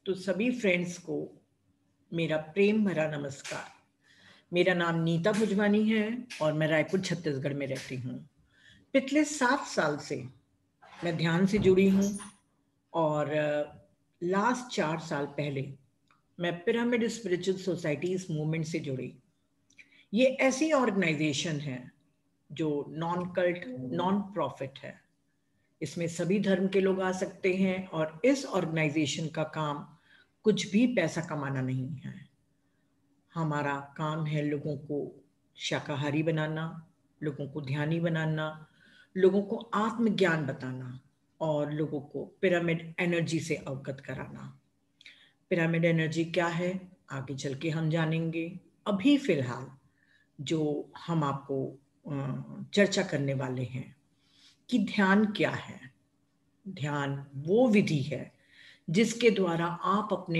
तो सभी फ्रेंड्स को मेरा प्रेम भरा नमस्कार। मेरा नाम नीता भुजवानी है और मैं रायपुर छत्तीसगढ़ में रहती हूँ। पिछले 7 साल से मैं ध्यान से जुड़ी हूँ और लास्ट 4 साल पहले मैं पिरामिड स्पिरिचुअल सोसाइटीज मूवमेंट से जुड़ी। ये ऐसी ऑर्गेनाइजेशन है जो नॉन कल्ट नॉन प्रॉफिट है। इसमें सभी धर्म के लोग आ सकते हैं और इस ऑर्गेनाइजेशन का काम कुछ भी पैसा कमाना नहीं है। हमारा काम है लोगों को शाकाहारी बनाना, लोगों को ध्यानी बनाना, लोगों को आत्मज्ञान बताना और लोगों को पिरामिड एनर्जी से अवगत कराना। पिरामिड एनर्जी क्या है आगे चल के हम जानेंगे। अभी फिलहाल जो हम आपको चर्चा करने वाले हैं कि ध्यान क्या है। ध्यान वो विधि है जिसके द्वारा आप अपने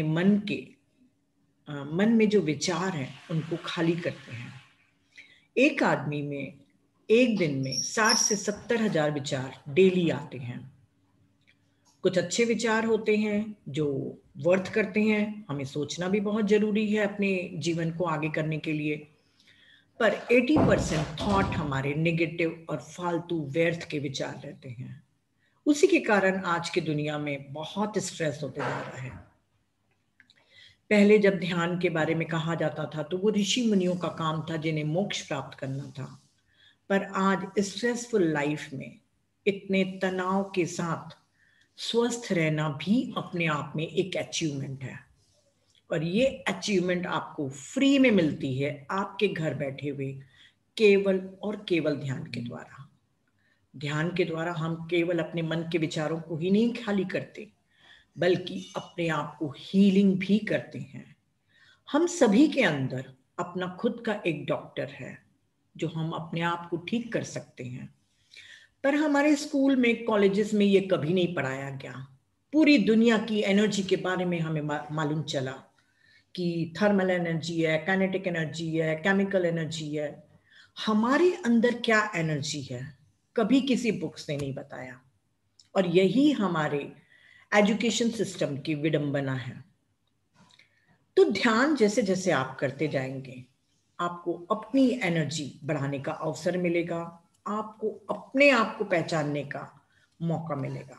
मन में जो विचार हैं उनको खाली करते हैं। एक आदमी में एक दिन में 60 से 70 हजार विचार डेली आते हैं। कुछ अच्छे विचार होते हैं जो वर्थ करते हैं, हमें सोचना भी बहुत जरूरी है अपने जीवन को आगे करने के लिए। पर 80% थॉट हमारे नेगेटिव और फालतू व्यर्थ के विचार रहते हैं। उसी के कारण आज की दुनिया में बहुत स्ट्रेस होते जा रहा है। पहले जब ध्यान के बारे में कहा जाता था तो वो ऋषि मुनियों का काम था जिन्हें मोक्ष प्राप्त करना था। पर आज स्ट्रेसफुल लाइफ में इतने तनाव के साथ स्वस्थ रहना भी अपने आप में एक अचीवमेंट है। और ये अचीवमेंट आपको फ्री में मिलती है आपके घर बैठे हुए केवल और केवल ध्यान के द्वारा। ध्यान के द्वारा हम केवल अपने मन के विचारों को ही नहीं खाली करते बल्कि अपने आप को हीलिंग भी करते हैं। हम सभी के अंदर अपना खुद का एक डॉक्टर है जो हम अपने आप को ठीक कर सकते हैं। पर हमारे स्कूल में कॉलेजेस में ये कभी नहीं पढ़ाया गया। पूरी दुनिया की एनर्जी के बारे में हमें मालूम चला कि थर्मल एनर्जी है, काइनेटिक एनर्जी है, केमिकल एनर्जी है। हमारे अंदर क्या एनर्जी है कभी किसी बुक्स ने नहीं बताया। और यही हमारे एजुकेशन सिस्टम की विडंबना है। तो ध्यान जैसे जैसे आप करते जाएंगे आपको अपनी एनर्जी बढ़ाने का अवसर मिलेगा, आपको अपने आप को पहचानने का मौका मिलेगा।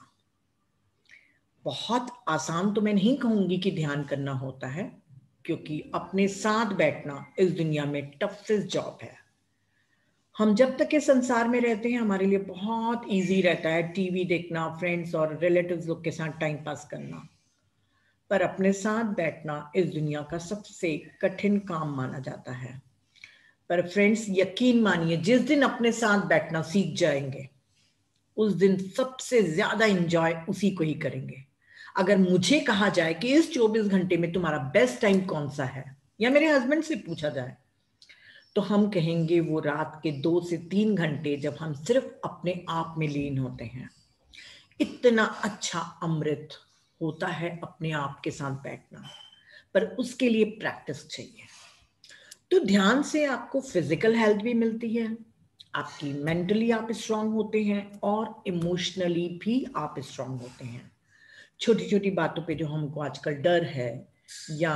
बहुत आसान तो मैं नहीं कहूंगी कि ध्यान करना होता है, क्योंकि अपने साथ बैठना इस दुनिया में टफेस्ट जॉब है। हम जब तक के संसार में रहते हैं हमारे लिए बहुत इजी रहता है टीवी देखना, फ्रेंड्स और रिलेटिव्स लोग के साथ टाइम पास करना। पर अपने साथ बैठना इस दुनिया का सबसे कठिन काम माना जाता है। पर फ्रेंड्स यकीन मानिए जिस दिन अपने साथ बैठना सीख जाएंगे उस दिन सबसे ज्यादा एंजॉय उसी को ही करेंगे। अगर मुझे कहा जाए कि इस 24 घंटे में तुम्हारा बेस्ट टाइम कौन सा है, या मेरे हस्बैंड से पूछा जाए, तो हम कहेंगे वो रात के 2 से 3 घंटे जब हम सिर्फ अपने आप में लीन होते हैं। इतना अच्छा अमृत होता है अपने आप के साथ बैठना, पर उसके लिए प्रैक्टिस चाहिए। तो ध्यान से आपको फिजिकल हेल्थ भी मिलती है, आपकी मेंटली आप स्ट्रांग होते हैं और इमोशनली भी आप स्ट्रांग होते हैं। छोटी छोटी बातों पे जो हमको आजकल डर है या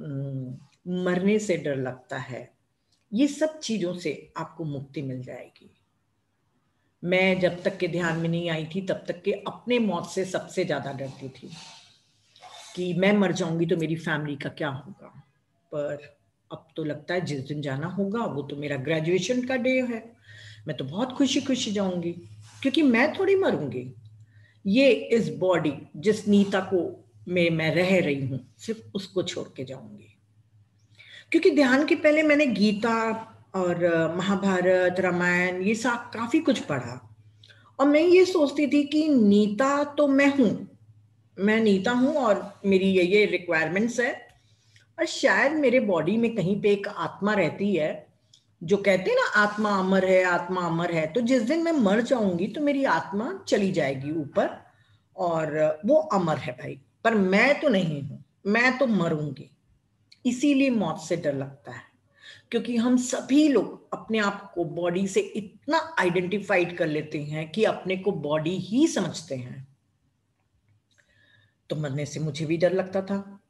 मरने से डर लगता है, ये सब चीजों से आपको मुक्ति मिल जाएगी। मैं जब तक के ध्यान में नहीं आई थी तब तक के अपने मौत से सबसे ज्यादा डरती थी कि मैं मर जाऊंगी तो मेरी फैमिली का क्या होगा। पर अब तो लगता है जिस दिन जाना होगा वो तो मेरा ग्रेजुएशन का डे है, मैं तो बहुत खुशी खुशी जाऊंगी, क्योंकि मैं थोड़ी मरूंगी। ये इस बॉडी जिस नीता को मैं रह रही हूं सिर्फ उसको छोड़ के जाऊंगी। क्योंकि ध्यान के पहले मैंने गीता और महाभारत, रामायण, ये सब काफी कुछ पढ़ा और मैं ये सोचती थी कि नीता तो मैं हूं, मैं नीता हूं और मेरी ये रिक्वायरमेंट्स है। और शायद मेरे बॉडी में कहीं पे एक आत्मा रहती है, जो कहते हैं ना आत्मा अमर है, आत्मा अमर है। तो जिस दिन मैं मर जाऊंगी तो मेरी आत्मा चली जाएगी ऊपर और वो अमर है भाई। पर मैं तो नहीं हूं, मैं तो मरूंगी। इसीलिए मौत से डर लगता है, क्योंकि हम सभी लोग अपने आप को बॉडी से इतना आइडेंटिफाइड कर लेते हैं कि अपने को बॉडी ही समझते हैं। तो मरने से मुझे भी डर लगता था,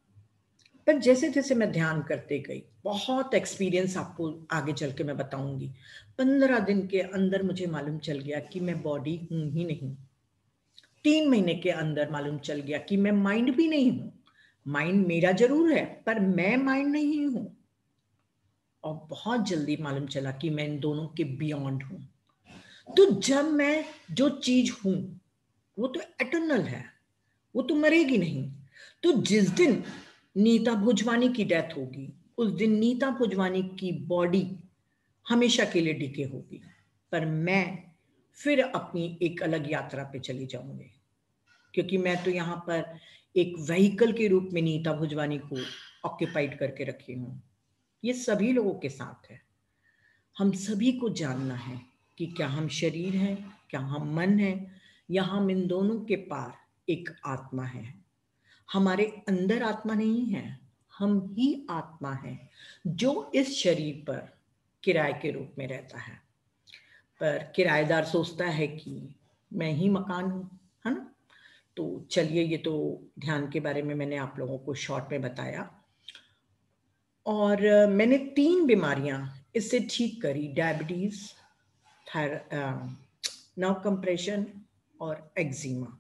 पर जैसे जैसे मैं ध्यान करते गई, बहुत एक्सपीरियंस आपको आगे चल के मैं बताऊंगी, 15 दिन के अंदर मुझे मालूम चल गया कि मैं बॉडी हूं ही नहीं। 3 महीने के अंदर मालूम चल गया कि मैं माइंड भी नहीं हूं। माइंड मेरा जरूर है पर मैं माइंड नहीं हूं। और बहुत जल्दी मालूम चला कि मैं इन दोनों के बियॉन्ड हूं। तो जब मैं जो चीज हूं वो तो एटर्नल है, वो तो मरेगी नहीं। तो जिस दिन नीता भोजवानी की डेथ होगी, उस दिन नीता भोजवानी की बॉडी हमेशा के लिए डिके होगी, पर मैं फिर अपनी एक अलग यात्रा पे चली जाऊंगी। क्योंकि मैं तो यहाँ पर एक व्हीकल के रूप में नीता भोजवानी को ऑक्यूपाइड करके रखी हूँ। ये सभी लोगों के साथ है। हम सभी को जानना है कि क्या हम शरीर हैं, क्या हम मन हैं, या हम इन दोनों के पार एक आत्मा है। हमारे अंदर आत्मा नहीं है, हम ही आत्मा है जो इस शरीर पर किराए के रूप में रहता है। पर किराएदार सोचता है कि मैं ही मकान हूं, है ना। तो चलिए, ये तो ध्यान के बारे में मैंने आप लोगों को शॉर्ट में बताया। और मैंने 3 बीमारियां इससे ठीक करी: डायबिटीज, नर्व कंप्रेशन और एक्जिमा।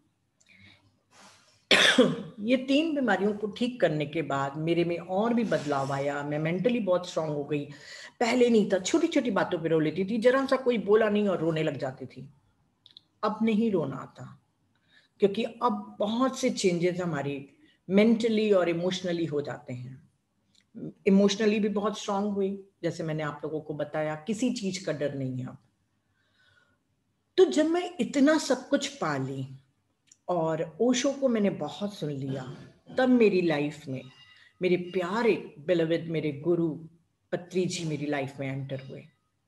ये 3 बीमारियों को ठीक करने के बाद मेरे में और भी बदलाव आया। मैं मेंटली बहुत स्ट्रांग हो गई। पहले नहीं था, छोटी छोटी बातों पे रो लेती थी, जरा सा कोई बोला नहीं और रोने लग जाती थी। अब नहीं रोना आता, क्योंकि अब बहुत से चेंजेस हमारी मेंटली और इमोशनली हो जाते हैं। इमोशनली भी बहुत स्ट्रांग हुई, जैसे मैंने आप लोगों को बताया, किसी चीज का डर नहीं है अब। तो जब मैं इतना सब कुछ पा ली और ओशो को मैंने बहुत सुन लिया, तब मेरी लाइफ में मेरे प्यारे बिलविद मेरे गुरु पत्री जी मेरी लाइफ में एंटर हुए।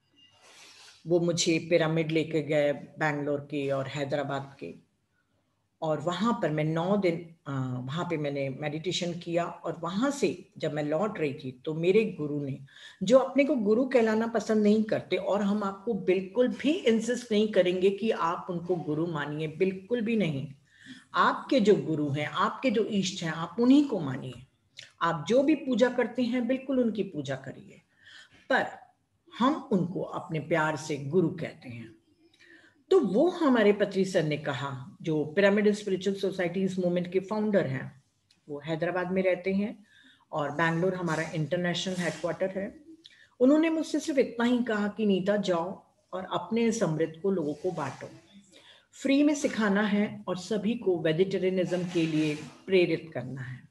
वो मुझे पिरामिड लेके गए, बैंगलोर के और हैदराबाद के। और वहाँ पर मैं 9 दिन वहाँ पे मैंने मेडिटेशन किया। और वहाँ से जब मैं लौट रही थी तो मेरे गुरु ने, जो अपने को गुरु कहलाना पसंद नहीं करते, और हम आपको बिल्कुल भी इंसिस्ट नहीं करेंगे कि आप उनको गुरु मानिए, बिल्कुल भी नहीं। आपके जो गुरु हैं, आपके जो इष्ट हैं, आप उन्हीं को मानिए। आप जो भी पूजा करते हैं बिल्कुल उनकी पूजा करिए, पर हम उनको अपने प्यार से गुरु कहते हैं। तो वो हमारे पत्री सर ने कहा, जो पिरामिड स्पिरिचुअल सोसाइटीज मूवमेंट के फाउंडर हैं, वो हैदराबाद में रहते हैं और बैंगलोर हमारा इंटरनेशनल हेडक्वार्टर है। उन्होंने मुझसे सिर्फ इतना ही कहा कि नीता, जाओ और अपने इस अमृत को लोगों को बांटो, फ्री में सिखाना है और सभी को वेजिटेरियनिज्म के लिए प्रेरित करना है।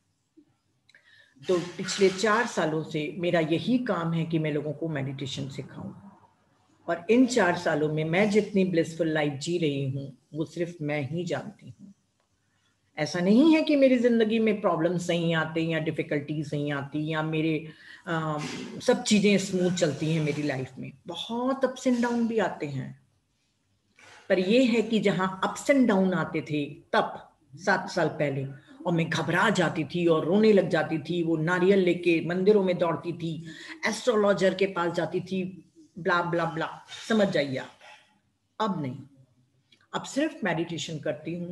तो पिछले 4 सालों से मेरा यही काम है कि मैं लोगों को मेडिटेशन सिखाऊं। और इन 4 सालों में मैं जितनी ब्लिसफुल लाइफ जी रही हूँ वो सिर्फ मैं ही जानती हूँ। ऐसा नहीं है कि मेरी जिंदगी में प्रॉब्लम्स नहीं आते या डिफिकल्टीज नहीं आती या मेरे सब चीजें स्मूथ चलती हैं। मेरी लाइफ में बहुत अप्स एंड डाउन भी आते हैं, पर यह है कि जहां अप्स एंड डाउन आते थे तब 7 साल पहले, और मैं घबरा जाती थी और रोने लग जाती थी, वो नारियल लेके मंदिरों में दौड़ती थी, एस्ट्रोलॉजर के पास जाती थी, ब्ला ब्ला ब्ला, समझ जाइए आप। अब नहीं, अब सिर्फ मेडिटेशन करती हूँ।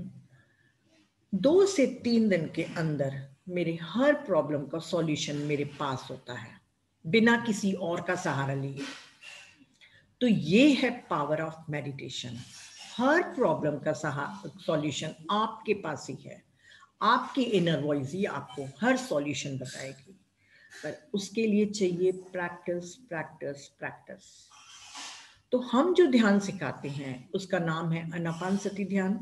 2 से 3 दिन के अंदर मेरे हर प्रॉब्लम का सॉल्यूशन मेरे पास होता है, बिना किसी और का सहारा लिए। तो ये है पावर ऑफ मेडिटेशन। हर प्रॉब्लम का सॉल्यूशन आपके पास ही है। आपकी इनर वॉइस ही आपको हर सॉल्यूशन बताएगी, पर उसके लिए चाहिए प्रैक्टिस प्रैक्टिस प्रैक्टिस। तो हम जो ध्यान सिखाते हैं उसका नाम है आनापानसति ध्यान।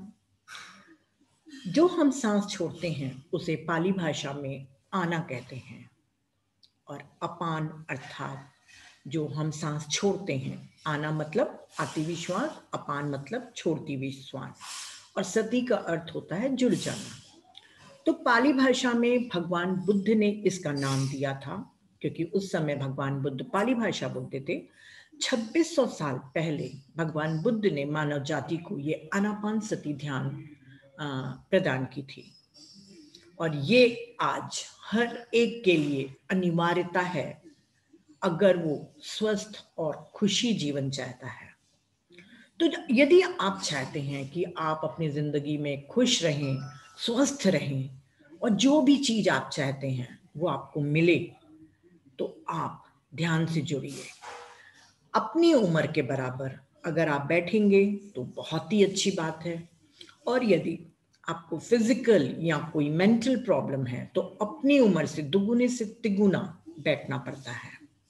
जो हम सांस छोड़ते हैं उसे पाली भाषा में आना कहते हैं, और अपान अर्थात जो हम सांस छोड़ते हैं, आना मतलब आती हुई श्वास, अपान मतलब छोड़ती हुई श्वास, और सती का अर्थ होता है जुड़ जाना। तो पाली भाषा में भगवान बुद्ध ने इसका नाम दिया था, क्योंकि उस समय भगवान बुद्ध पाली भाषा बोलते थे। 2600 साल पहले भगवान बुद्ध ने मानव जाति को ये आनापानसति ध्यान प्रदान की थी, और ये आज हर एक के लिए अनिवार्यता है अगर वो स्वस्थ और खुशी जीवन चाहता है। तो यदि आप चाहते हैं कि आप अपनी जिंदगी में खुश रहें, स्वस्थ रहें, और जो भी चीज आप चाहते हैं, वो आपको मिले तो आप ध्यान से जुड़िए। अपनी उम्र के बराबर अगर आप बैठेंगे तो बहुत ही अच्छी बात है, और यदि आपको फिजिकल या कोई मेंटल प्रॉब्लम है तो अपनी उम्र से दुगुने से तिगुना बैठना पड़ता है।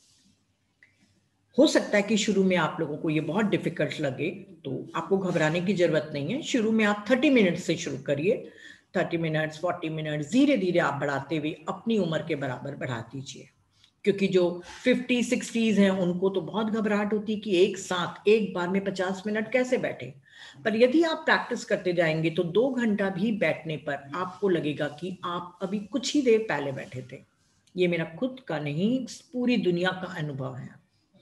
हो सकता है कि शुरू में आप लोगों को ये बहुत डिफिकल्ट लगे, तो आपको घबराने की जरूरत नहीं है। शुरू में आप 30 मिनट से शुरू करिए, 30 मिनट्स, 40 मिनट्स, धीरे धीरे आप बढ़ाते हुए अपनी उम्र के बराबर बढ़ा दीजिए। क्योंकि जो 50-60s हैं उनको तो बहुत घबराहट होती है कि एक साथ एक बार में 50 मिनट कैसे बैठे। पर यदि आप प्रैक्टिस करते जाएंगे तो 2 घंटा भी बैठने पर आपको लगेगा कि आप अभी कुछ ही देर पहले बैठे थे। ये मेरा खुद का नहीं, पूरी दुनिया का अनुभव है।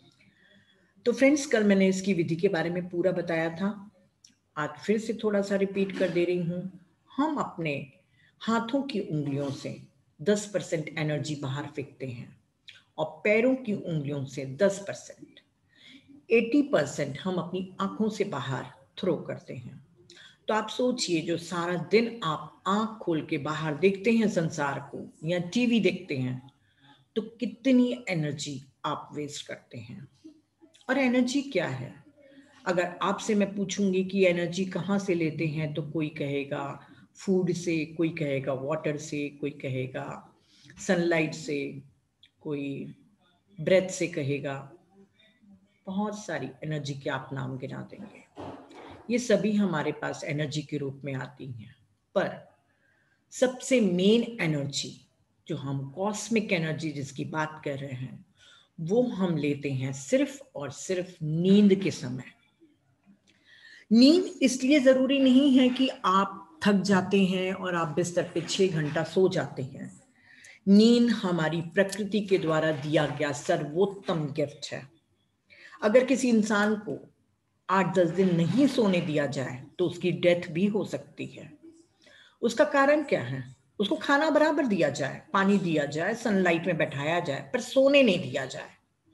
तो फ्रेंड्स, कल मैंने इसकी विधि के बारे में पूरा बताया था, आज फिर से थोड़ा सा रिपीट कर दे रही हूँ। हम अपने हाथों की उंगलियों से 10% एनर्जी बाहर फेंकते हैं और पैरों की उंगलियों से 10%, 80% हम अपनी आंखों से बाहर थ्रो करते हैं। तो आप सोचिए, जो सारा दिन आप आंख खोल के बाहर देखते हैं संसार को या टीवी देखते हैं, तो कितनी एनर्जी आप वेस्ट करते हैं। और एनर्जी क्या है? अगर आपसे मैं पूछूंगी कि एनर्जी कहाँ से लेते हैं, तो कोई कहेगा फूड से, कोई कहेगा वाटर से, कोई कहेगा सनलाइट से, कोई ब्रेथ से कहेगा। बहुत सारी एनर्जी के आप नाम गिना देंगे, ये सभी हमारे पास एनर्जी के रूप में आती हैं। पर सबसे मेन एनर्जी, जो हम कॉस्मिक एनर्जी जिसकी बात कर रहे हैं, वो हम लेते हैं सिर्फ और सिर्फ नींद के समय। नींद इसलिए जरूरी नहीं है कि आप थक जाते हैं और आप बिस्तर पे 6 घंटा सो जाते हैं। नींद हमारी प्रकृति के द्वारा दिया गया सर्वोत्तम गिफ्ट है। अगर किसी इंसान को 8-10 दिन नहीं सोने दिया जाए तो उसकी डेथ भी हो सकती है। उसका कारण क्या है? उसको खाना बराबर दिया जाए, पानी दिया जाए, सनलाइट में बैठाया जाए, पर सोने नहीं दिया जाए।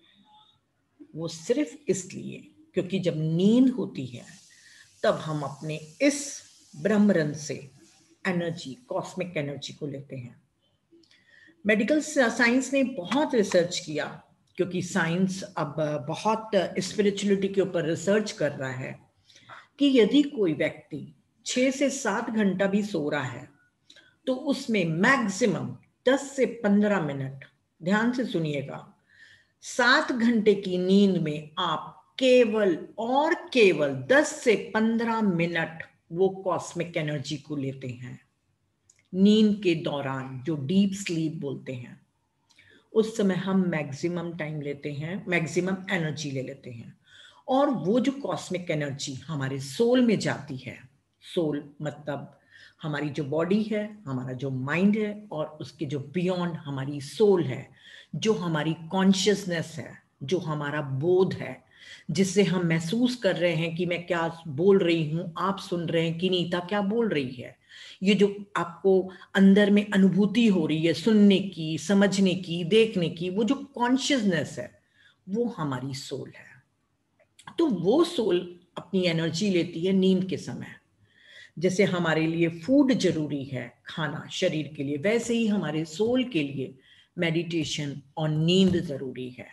वो सिर्फ इसलिए क्योंकि जब नींद होती है तब हम अपने इस ब्रह्मरंध्र से एनर्जी, कॉस्मिक एनर्जी को लेते हैं। मेडिकल साइंस ने बहुत रिसर्च किया, क्योंकि साइंस अब बहुत स्पिरिचुअलिटी के ऊपर रिसर्च कर रहा है, कि यदि कोई व्यक्ति 6 से 7 घंटा भी सो रहा है तो उसमें मैक्सिमम 10 से 15 मिनट, ध्यान से सुनिएगा, 7 घंटे की नींद में आप केवल और केवल 10 से 15 मिनट वो कॉस्मिक एनर्जी को लेते हैं। नींद के दौरान, जो डीप स्लीप बोलते हैं, उस समय हम मैक्सिमम टाइम लेते हैं, मैक्सिमम एनर्जी ले लेते हैं। और वो जो कॉस्मिक एनर्जी हमारे सोल में जाती है, सोल मतलब हमारी जो बॉडी है, हमारा जो माइंड है, और उसके जो बियॉन्ड हमारी सोल है, जो हमारी कॉन्शियसनेस है, जो हमारा बोध है, जिससे हम महसूस कर रहे हैं कि मैं क्या बोल रही हूँ, आप सुन रहे हैं कि नीता क्या बोल रही है। ये जो आपको अंदर में अनुभूति हो रही है सुनने की, समझने की, देखने की, वो जो कॉन्शियसनेस है, वो हमारी सोल है। तो वो सोल अपनी एनर्जी लेती है नींद के समय। जैसे हमारे लिए फूड जरूरी है, खाना शरीर के लिए, वैसे ही हमारे सोल के लिए मेडिटेशन और नींद जरूरी है।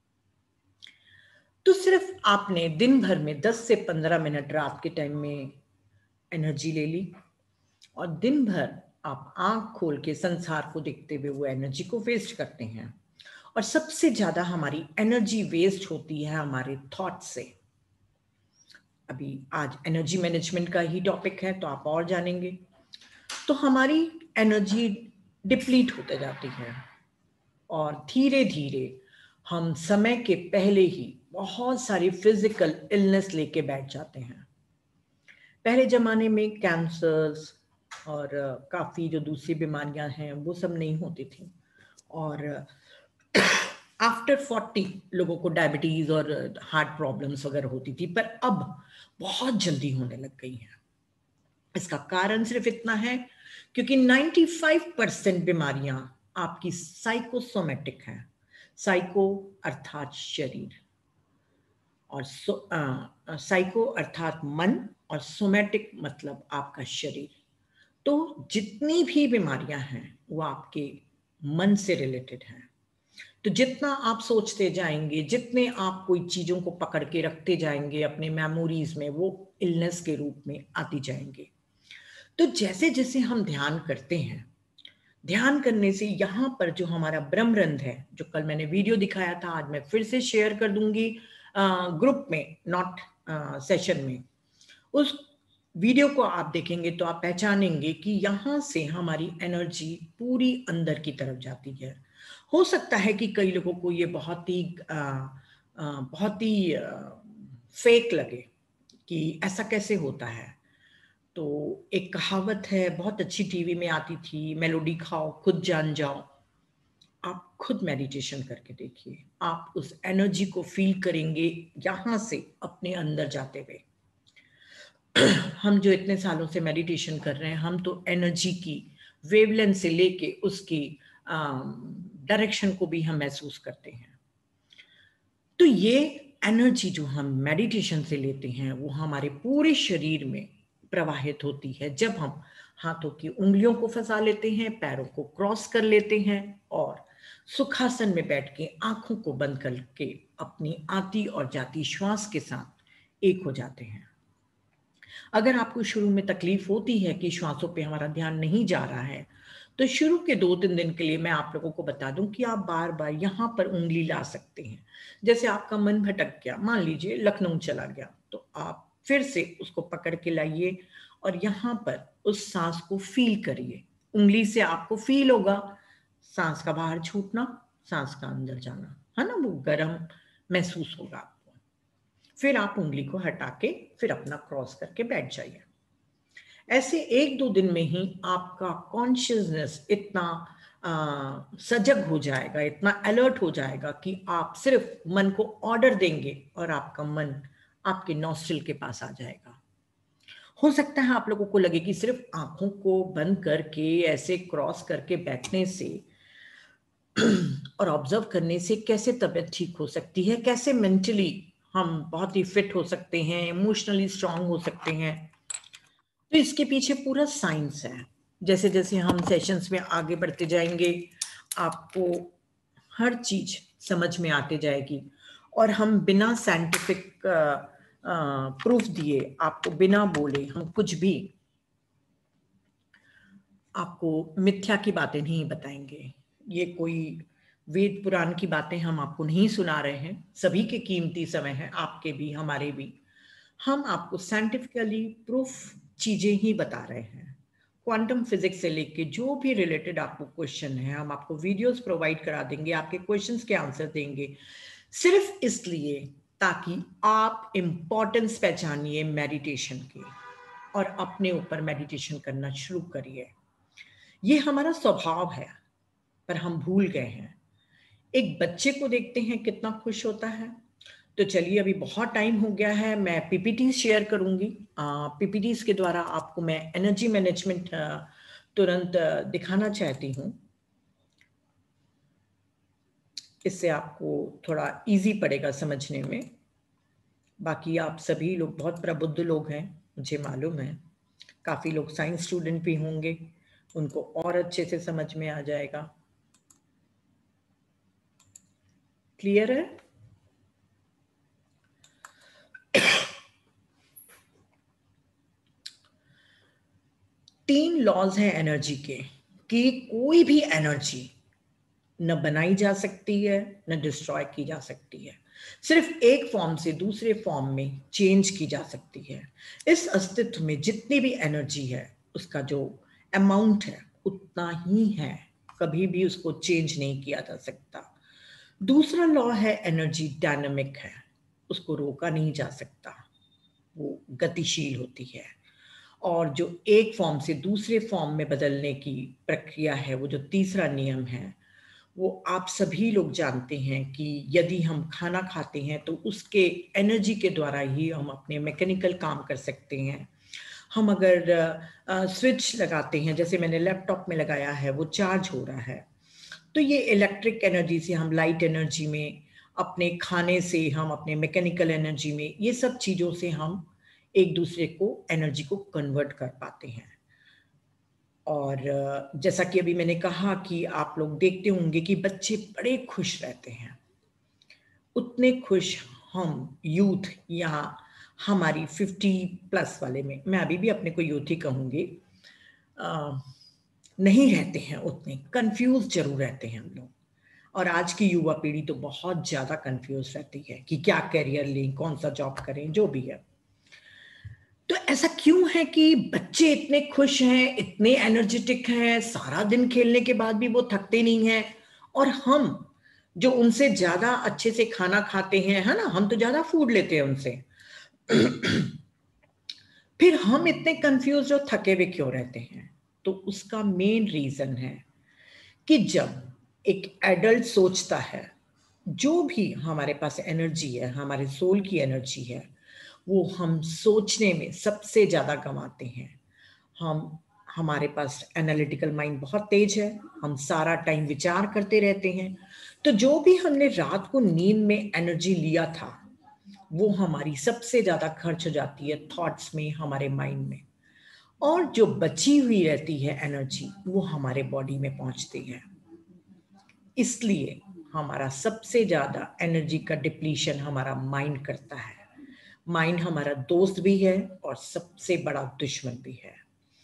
तो सिर्फ आपने दिन भर में 10 से 15 मिनट रात के टाइम में एनर्जी ले ली, और दिन भर आप आंख खोल के संसार को देखते हुए वो एनर्जी को वेस्ट करते हैं। और सबसे ज्यादा हमारी एनर्जी वेस्ट होती है हमारे थॉट से। अभी आज एनर्जी मैनेजमेंट का ही टॉपिक है, तो आप और जानेंगे। तो हमारी एनर्जी डिप्लीट होते जाती है, और धीरे धीरे हम समय के पहले ही बहुत सारी फिजिकल इलनेस लेके बैठ जाते हैं। पहले जमाने में कैंसर्स और काफ़ी जो दूसरी बीमारियां हैं वो सब नहीं होती थी, और आफ्टर 40 लोगों को डायबिटीज और हार्ट प्रॉब्लम्स वगैरह होती थी, पर अब बहुत जल्दी होने लग गई हैं। इसका कारण सिर्फ इतना है क्योंकि 95% बीमारियां आपकी साइकोसोमेटिक हैं। साइको अर्थात शरीर, और साइको अर्थात मन, और सोमेटिक मतलब आपका शरीर। तो जितनी भी बीमारियां हैं वो आपके मन से रिलेटेड हैं। तो जितना आप सोचते जाएंगे, जितने आप कोई चीजों को पकड़ के रखते जाएंगे अपने मेमोरीज में, वो इलनेस के रूप में आती जाएंगे। तो जैसे जैसे हम ध्यान करते हैं, ध्यान करने से यहाँ पर जो हमारा ब्रह्मरंध्र है, जो कल मैंने वीडियो दिखाया था, आज मैं फिर से शेयर कर दूंगी ग्रुप में, नॉट सेशन में। उस वीडियो को आप देखेंगे तो आप पहचानेंगे कि यहाँ से हमारी एनर्जी पूरी अंदर की तरफ जाती है। हो सकता है कि कई लोगों को ये बहुत ही फेक लगे कि ऐसा कैसे होता है। तो एक कहावत है, बहुत अच्छी टीवी में आती थी, मेलोडी खाओ खुद जान जाओ। आप खुद मेडिटेशन करके देखिए, आप उस एनर्जी को फील करेंगे यहाँ से अपने अंदर जाते हुए। हम जो इतने सालों से मेडिटेशन कर रहे हैं, हम तो एनर्जी की वेवलेंथ से लेके उसकी डायरेक्शन को भी हम महसूस करते हैं। तो ये एनर्जी जो हम मेडिटेशन से लेते हैं वो हमारे पूरे शरीर में प्रवाहित होती है। जब हम हाथों की उंगलियों को फंसा लेते हैं, पैरों को क्रॉस कर लेते हैं और सुखासन में बैठ के आंखों को बंद करके अपनी आती और जाती श्वास के साथ एक हो जाते हैं। अगर आपको शुरू में तकलीफ होती है कि श्वासों पे हमारा ध्यान नहीं जा रहा है, तो शुरू के 2-3 दिन के लिए मैं आप लोगों को बता दूं कि आप बार बार यहाँ पर उंगली ला सकते हैं। जैसे आपका मन भटक गया, मान लीजिए लखनऊ चला गया, तो आप फिर से उसको पकड़ के लाइए और यहाँ पर उस सांस को फील करिए। उंगली से आपको फील होगा सांस का बाहर छूटना, सांस का अंदर जाना, है ना, वो गर्म महसूस होगा। फिर आप उंगली को हटा के फिर अपना क्रॉस करके बैठ जाइए। ऐसे 1-2 दिन में ही आपका कॉन्शियसनेस इतना सजग हो जाएगा, इतना अलर्ट हो जाएगा कि आप सिर्फ मन को ऑर्डर देंगे और आपका मन आपके नॉस्ट्रिल के पास आ जाएगा। हो सकता है आप लोगों को लगे कि सिर्फ आंखों को बंद करके ऐसे क्रॉस करके बैठने से और ऑब्जर्व करने से कैसे तबीयत ठीक हो सकती है, कैसे मेंटली हम बहुत ही फिट हो सकते हैं, इमोशनली स्ट्रांग हो सकते हैं। तो इसके पीछे पूरा साइंस है। जैसे जैसे हम सेशंस में आगे बढ़ते जाएंगे, आपको हर चीज समझ में आते जाएगी और हम बिना साइंटिफिक प्रूफ दिए, आपको बिना बोले हम कुछ भी आपको मिथ्या की बातें नहीं बताएंगे। ये कोई वेद पुराण की बातें हम आपको नहीं सुना रहे हैं। सभी के कीमती समय है, आपके भी हमारे भी। हम आपको साइंटिफिकली प्रूफ चीजें ही बता रहे हैं। क्वांटम फिजिक्स से लेके जो भी रिलेटेड आपको क्वेश्चन है, हम आपको वीडियोस प्रोवाइड करा देंगे, आपके क्वेश्चंस के आंसर देंगे, सिर्फ इसलिए ताकि आप इम्पोर्टेंस पहचानिए मेडिटेशन की और अपने ऊपर मेडिटेशन करना शुरू करिए। ये हमारा स्वभाव है पर हम भूल गए हैं। एक बच्चे को देखते हैं कितना खुश होता है। तो चलिए, अभी बहुत टाइम हो गया है, मैं पीपीटी शेयर करूंगी। पीपीटीज के द्वारा आपको मैं एनर्जी मैनेजमेंट तुरंत दिखाना चाहती हूँ। इससे आपको थोड़ा इजी पड़ेगा समझने में। बाकी आप सभी लोग बहुत प्रबुद्ध लोग हैं, मुझे मालूम है। काफ़ी लोग साइंस स्टूडेंट भी होंगे, उनको और अच्छे से समझ में आ जाएगा। क्लियर है? तीन लॉज हैं एनर्जी के कि कोई भी एनर्जी न बनाई जा सकती है न डिस्ट्रॉय की जा सकती है, सिर्फ एक फॉर्म से दूसरे फॉर्म में चेंज की जा सकती है। इस अस्तित्व में जितनी भी एनर्जी है उसका जो अमाउंट है उतना ही है, कभी भी उसको चेंज नहीं किया जा सकता। दूसरा लॉ है एनर्जी डायनामिक है, उसको रोका नहीं जा सकता, वो गतिशील होती है। और जो एक फॉर्म से दूसरे फॉर्म में बदलने की प्रक्रिया है, वो जो तीसरा नियम है, वो आप सभी लोग जानते हैं कि यदि हम खाना खाते हैं तो उसके एनर्जी के द्वारा ही हम अपने मैकेनिकल काम कर सकते हैं। हम अगर स्विच लगाते हैं, जैसे मैंने लैपटॉप में लगाया है, वो चार्ज हो रहा है, तो ये इलेक्ट्रिक एनर्जी से हम लाइट एनर्जी में, अपने खाने से हम अपने मैकेनिकल एनर्जी में, ये सब चीज़ों से हम एक दूसरे को एनर्जी को कन्वर्ट कर पाते हैं। और जैसा कि अभी मैंने कहा कि आप लोग देखते होंगे कि बच्चे बड़े खुश रहते हैं, उतने खुश हम यूथ या हमारी 50+ वाले में, मैं अभी भी अपने को यूथ ही कहूँगी, नहीं रहते हैं, उतने कंफ्यूज जरूर रहते हैं हम लोग। और आज की युवा पीढ़ी तो बहुत ज्यादा कंफ्यूज रहती है कि क्या करियर लें, कौन सा जॉब करें, जो भी है। तो ऐसा क्यों है कि बच्चे इतने खुश हैं, इतने एनर्जेटिक हैं, सारा दिन खेलने के बाद भी वो थकते नहीं हैं, और हम जो उनसे ज्यादा अच्छे से खाना खाते हैं, है ना, हम तो ज्यादा फूड लेते हैं उनसे, फिर हम इतने कंफ्यूज और थके हुए क्यों रहते हैं? तो उसका मेन रीजन है कि जब एक एडल्ट सोचता है, जो भी हमारे पास एनर्जी है, हमारे सोल की एनर्जी है, वो हम सोचने में सबसे ज्यादा कमाते हैं। हमारे पास एनालिटिकल माइंड बहुत तेज है, हम सारा टाइम विचार करते रहते हैं। तो जो भी हमने रात को नींद में एनर्जी लिया था, वो हमारी सबसे ज्यादा खर्च हो जाती है थॉट्स में, हमारे माइंड में, और जो बची हुई रहती है एनर्जी, वो हमारे बॉडी में पहुंचती है। इसलिए हमारा सबसे ज्यादा एनर्जी का डिप्लीशन हमारा माइंड करता है। माइंड हमारा दोस्त भी है और सबसे बड़ा दुश्मन भी है।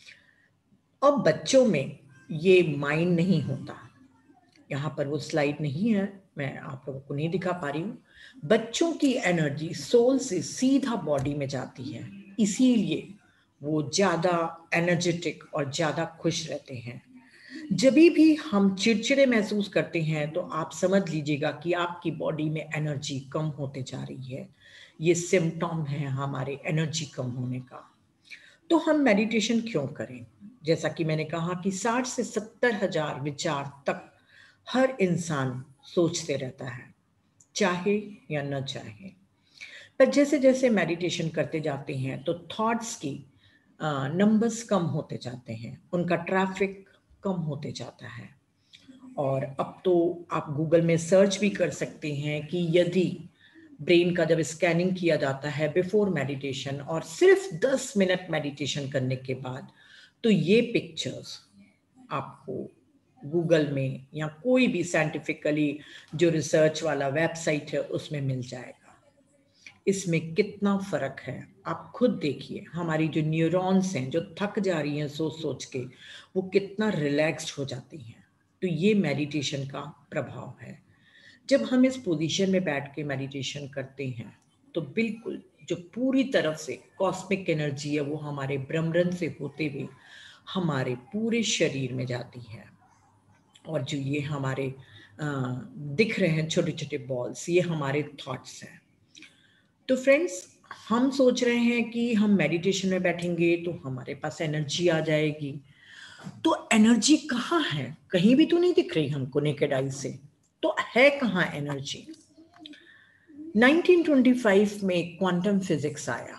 अब बच्चों में ये माइंड नहीं होता। यहाँ पर वो स्लाइड नहीं है, मैं आप लोगों को नहीं दिखा पा रही हूँ। बच्चों की एनर्जी सोल से सीधा बॉडी में जाती है, इसीलिए वो ज्यादा एनर्जेटिक और ज्यादा खुश रहते हैं। जब भी हम चिड़चिड़े महसूस करते हैं, तो आप समझ लीजिएगा कि आपकी बॉडी में एनर्जी कम होते जा रही है। ये सिम्टम है हमारे एनर्जी कम होने का। तो हम मेडिटेशन क्यों करें? जैसा कि मैंने कहा कि 60 से 70 हजार विचार तक हर इंसान सोचते रहता है, चाहे या न चाहे। पर जैसे जैसे मेडिटेशन करते जाते हैं, तो थॉट्स की नंबर्स कम होते जाते हैं, उनका ट्रैफिक कम होते जाता है। और अब तो आप गूगल में सर्च भी कर सकते हैं कि यदि ब्रेन का जब स्कैनिंग किया जाता है बिफोर मेडिटेशन और सिर्फ 10 मिनट मेडिटेशन करने के बाद, तो ये पिक्चर्स आपको गूगल में या कोई भी साइंटिफिकली जो रिसर्च वाला वेबसाइट है उसमें मिल जाएगा। इसमें कितना फर्क है आप खुद देखिए। हमारी जो न्यूरॉन्स हैं, जो थक जा रही हैं सोच सोच के, वो कितना रिलैक्स्ड हो जाती हैं। तो ये मेडिटेशन का प्रभाव है। जब हम इस पोजीशन में बैठ के मेडिटेशन करते हैं, तो बिल्कुल जो पूरी तरफ से कॉस्मिक एनर्जी है, वो हमारे ब्रह्मरंध्र से होते हुए हमारे पूरे शरीर में जाती है। और जो ये हमारे दिख रहे हैं छोटे छोटे बॉल्स, ये हमारे थॉट्स हैं। तो फ्रेंड्स, हम सोच रहे हैं कि हम मेडिटेशन में बैठेंगे तो हमारे पास एनर्जी आ जाएगी। तो एनर्जी कहाँ है? कहीं भी तो नहीं दिख रही हमको नेकेड आई से। तो है कहाँ एनर्जी? 1925 में क्वांटम फिजिक्स आया।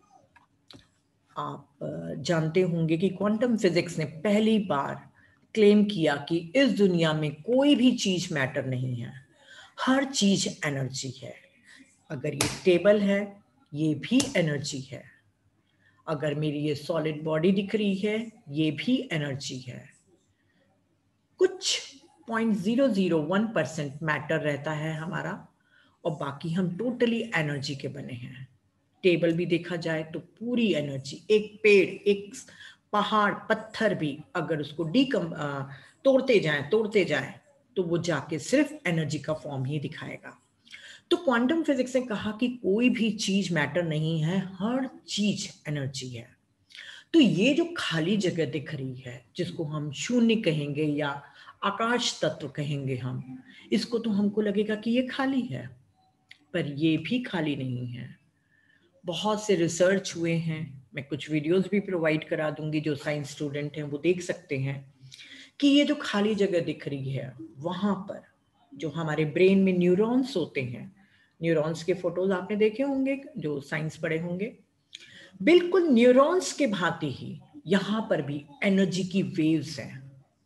आप जानते होंगे कि क्वांटम फिजिक्स ने पहली बार क्लेम किया कि इस दुनिया में कोई भी चीज मैटर नहीं है, हर चीज एनर्जी है। अगर ये टेबल है, ये भी एनर्जी है। अगर मेरी ये सॉलिड बॉडी दिख रही है, ये भी एनर्जी है। कुछ 0.001% मैटर रहता है हमारा, और बाकी हम टोटली एनर्जी के बने हैं। टेबल भी देखा जाए तो पूरी एनर्जी, एक पेड़, एक पहाड़, पत्थर भी अगर उसको तोड़ते जाएं तो वो जाके सिर्फ एनर्जी का फॉर्म ही दिखाएगा। तो क्वांटम फिजिक्स ने कहा कि कोई भी चीज मैटर नहीं है, हर चीज एनर्जी है। तो ये जो खाली जगह दिख रही है, जिसको हम शून्य कहेंगे या आकाश तत्व कहेंगे, हम इसको तो हमको लगेगा कि ये खाली है, पर ये भी खाली नहीं है। बहुत से रिसर्च हुए हैं, मैं कुछ वीडियोस भी प्रोवाइड करा दूंगी, जो साइंस स्टूडेंट हैं वो देख सकते हैं कि ये जो खाली जगह दिख रही है, वहां पर जो हमारे ब्रेन में न्यूरॉन्स होते हैं, न्यूरॉन्स के फोटोज आपने देखे होंगे जो साइंस पढ़े होंगे, बिल्कुल न्यूरॉन्स के भांति ही यहां पर भी एनर्जी की वेव्स हैं।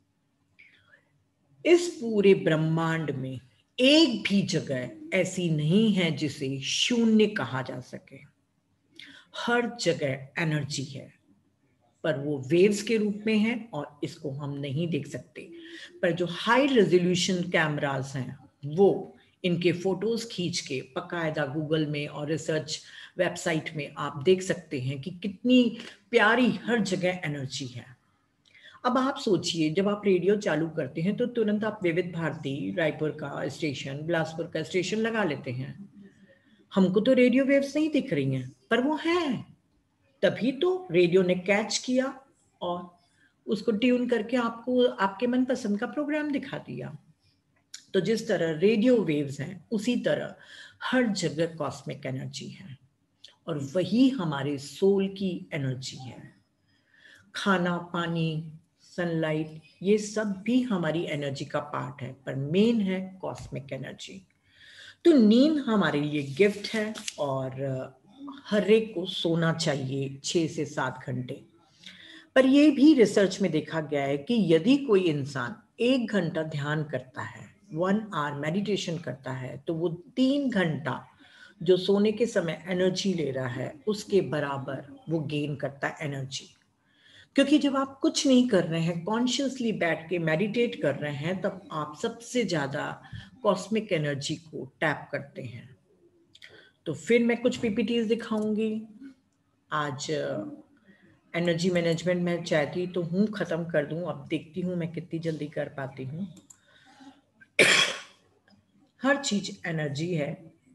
इस पूरे ब्रह्मांड में एक भी जगह ऐसी नहीं है जिसे शून्य कहा जा सके, हर जगह एनर्जी है। पर वो वेव्स के रूप में है और इसको हम नहीं देख सकते। पर जो हाई रेजोल्यूशन कैमरास हैं वो इनके फोटोज खींच के बकायदा गूगल में और रिसर्च वेबसाइट में आप देख सकते हैं कि कितनी प्यारी हर जगह एनर्जी है। अब आप सोचिए, जब आप रेडियो चालू करते हैं तो तुरंत आप विविध भारती, रायपुर का स्टेशन, बिलासपुर का स्टेशन लगा लेते हैं। हमको तो रेडियो वेव्स नहीं दिख रही हैं, पर वो हैं। तभी तो रेडियो ने कैच किया और उसको ट्यून करके आपको आपके मनपसंद का प्रोग्राम दिखा दिया। तो जिस तरह रेडियो वेव्स हैं, उसी तरह हर जगह कॉस्मिक एनर्जी है और वही हमारे सोल की एनर्जी है। खाना, पानी, सनलाइट, ये सब भी हमारी एनर्जी का पार्ट है, पर मेन है कॉस्मिक एनर्जी। तो नींद हमारे लिए गिफ्ट है और हर एक को सोना चाहिए 6 से 7 घंटे। पर यह भी रिसर्च में देखा गया है कि यदि कोई इंसान 1 घंटा ध्यान करता है, 1 आवर मेडिटेशन करता है, तो वो 3 घंटा जो सोने के समय एनर्जी ले रहा है उसके बराबर वो गेन करता है एनर्जी। क्योंकि जब आप कुछ नहीं कर रहे हैं, कॉन्शियसली बैठ के मेडिटेट कर रहे हैं, तब आप सबसे ज्यादा कॉस्मिक एनर्जी को टैप करते हैं। तो फिर मैं कुछ पीपीटीज दिखाऊंगी। आज एनर्जी मैनेजमेंट मैं चाहती तो हूँ खत्म कर दूं, अब देखती हूँ मैं कितनी जल्दी कर पाती हूँ। हर चीज एनर्जी है।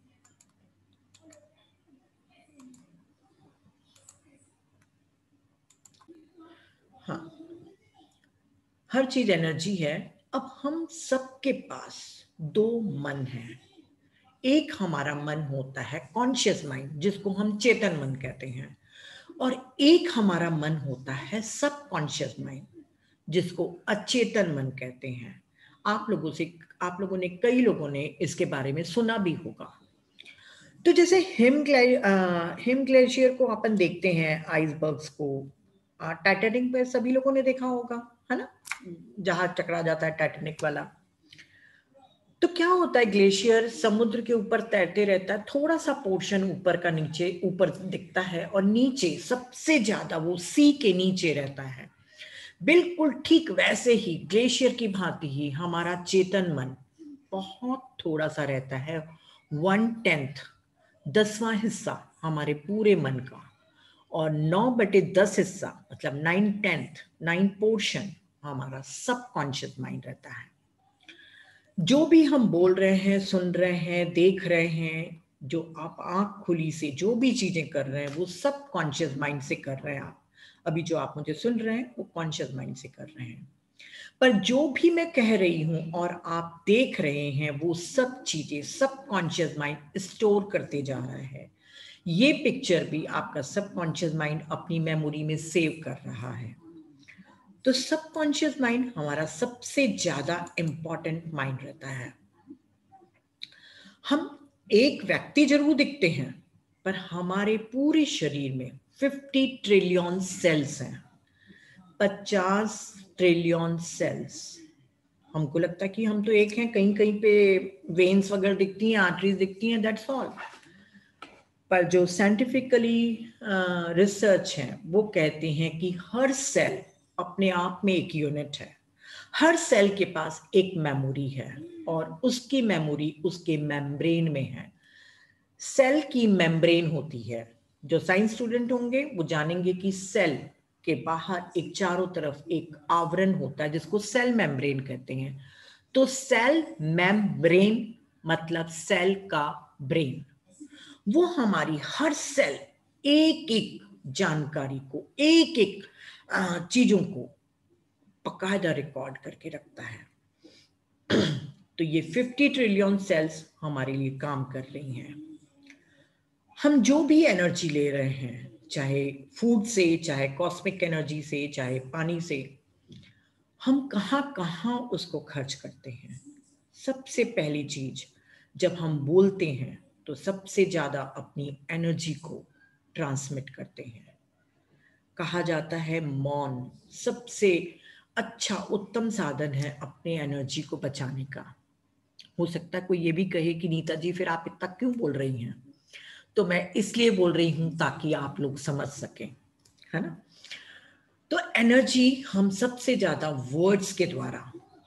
हाँ, हर चीज एनर्जी है। अब हम सबके पास 2 मन हैं। एक हमारा मन होता है कॉन्शियस माइंड, जिसको हम चेतन मन कहते हैं, और एक हमारा मन होता है सब कॉन्शियस माइंड, जिसको अचेतन मन कहते हैं। आप लोगों ने, कई लोगों ने इसके बारे में सुना भी होगा। तो जैसे हिम ग्लेशियर को अपन देखते हैं, आइसबर्ग्स को, टाइटैनिक पे सभी लोगों ने देखा होगा, है ना, जहाज टकरा जाता है टाइटैनिक वाला। तो क्या होता है, ग्लेशियर समुद्र के ऊपर तैरते रहता है, थोड़ा सा पोर्शन ऊपर का नीचे ऊपर दिखता है और नीचे सबसे ज्यादा वो सी के नीचे रहता है। बिल्कुल ठीक वैसे ही ग्लेशियर की भांति ही हमारा चेतन मन बहुत थोड़ा सा रहता है, 1/10, 10वां हिस्सा हमारे पूरे मन का, और 9/10 हिस्सा मतलब 9/10, 9 पोर्शन हमारा सब कॉन्शियस माइंड रहता है। जो भी हम बोल रहे हैं, सुन रहे हैं, देख रहे हैं, जो आप आंख खुली से जो भी चीजें कर रहे हैं, वो सब कॉन्शियस माइंड से कर रहे हैं। आप अभी जो आप मुझे सुन रहे हैं वो कॉन्शियस माइंड से कर रहे हैं। पर जो भी मैं कह रही हूं और आप देख रहे हैं, वो सब चीजें सब कॉन्शियस माइंड स्टोर करते जा रहा है। ये पिक्चर भी आपका सब कॉन्शियस माइंड अपनी मेमोरी में सेव कर रहा है। तो सबकॉन्शियस माइंड हमारा सबसे ज्यादा इंपॉर्टेंट माइंड रहता है। हम एक व्यक्ति जरूर दिखते हैं, पर हमारे पूरे शरीर में 50 ट्रिलियन सेल्स हैं। 50 ट्रिलियन सेल्स। हमको लगता है कि हम तो एक हैं, कहीं कहीं पे वेन्स वगैरह दिखती हैं, आर्टरीज दिखती हैं, दैट्स ऑल। पर जो साइंटिफिकली रिसर्च है वो कहते हैं कि हर सेल अपने आप में एक यूनिट है। हर सेल के पास एक मेमोरी है और उसकी मेमोरी उसके मेम्ब्रेन में है। सेल की मेम्ब्रेन होती है। जो साइंस स्टूडेंट होंगे वो जानेंगे कि सेल के बाहर एक चारों तरफ एक आवरण होता है जिसको सेल मेम्ब्रेन कहते हैं। तो सेल मेम्ब्रेन मतलब सेल का ब्रेन। वो हमारी हर सेल एक एक जानकारी को, एक एक चीजों को बकायदा रिकॉर्ड करके रखता है। तो ये 50 ट्रिलियन सेल्स हमारे लिए काम कर रही हैं। हम जो भी एनर्जी ले रहे हैं, चाहे फूड से, चाहे कॉस्मिक एनर्जी से, चाहे पानी से, हम कहाँ कहाँ उसको खर्च करते हैं। सबसे पहली चीज, जब हम बोलते हैं तो सबसे ज्यादा अपनी एनर्जी को ट्रांसमिट करते हैं। कहा जाता है मौन सबसे अच्छा उत्तम साधन है अपने एनर्जी को बचाने का। हो सकता है कोई ये भी कहे कि नीता जी फिर आप इतना क्यों बोल रही हैं? तो मैं इसलिए बोल रही हूं ताकि आप लोग समझ सकें, है ना। तो एनर्जी हम सबसे ज्यादा वर्ड्स के द्वारा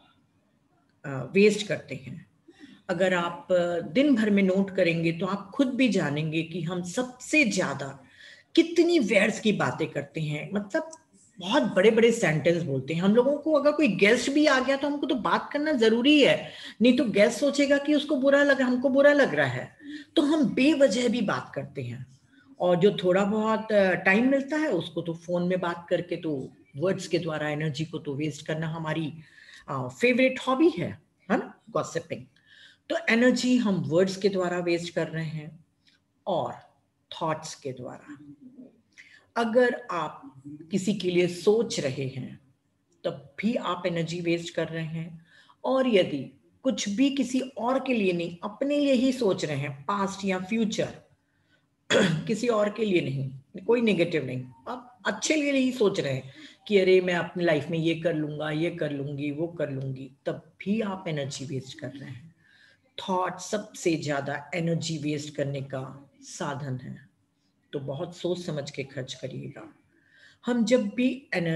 वेस्ट करते हैं। अगर आप दिन भर में नोट करेंगे तो आप खुद भी जानेंगे कि हम सबसे ज्यादा कितनी वर्ड्स की बातें करते हैं। मतलब बहुत बड़े बड़े सेंटेंस बोलते हैं। हम लोगों को अगर कोई गेस्ट भी आ गया तो हमको तो बात करना जरूरी है, नहीं तो गेस्ट सोचेगा कि उसको बुरा लग, हमको बुरा लग रहा है, तो हम बेवजह भी बात करते हैं। और जो थोड़ा बहुत टाइम मिलता है उसको तो फोन में बात करके, तो वर्ड्स के द्वारा एनर्जी को तो वेस्ट करना हमारी फेवरेट हॉबी है ना, गॉसिपिंग। तो एनर्जी हम वर्ड्स के द्वारा वेस्ट कर रहे हैं और थॉट्स के द्वारा। अगर आप किसी के लिए सोच रहे हैं तब भी आप एनर्जी वेस्ट कर रहे हैं। और यदि कुछ भी किसी और के लिए नहीं, अपने लिए ही सोच रहे हैं, पास्ट या फ्यूचर, किसी और के लिए नहीं, कोई नेगेटिव नहीं, आप अच्छे लिए ही सोच रहे हैं कि अरे मैं अपनी लाइफ में ये कर लूंगा, ये कर लूंगी, वो कर लूंगी, तब भी आप एनर्जी वेस्ट कर रहे हैं। थॉट सबसे ज्यादा एनर्जी वेस्ट करने का साधन है, तो बहुत सोच समझ के खर्च करिएगा। हम जब भी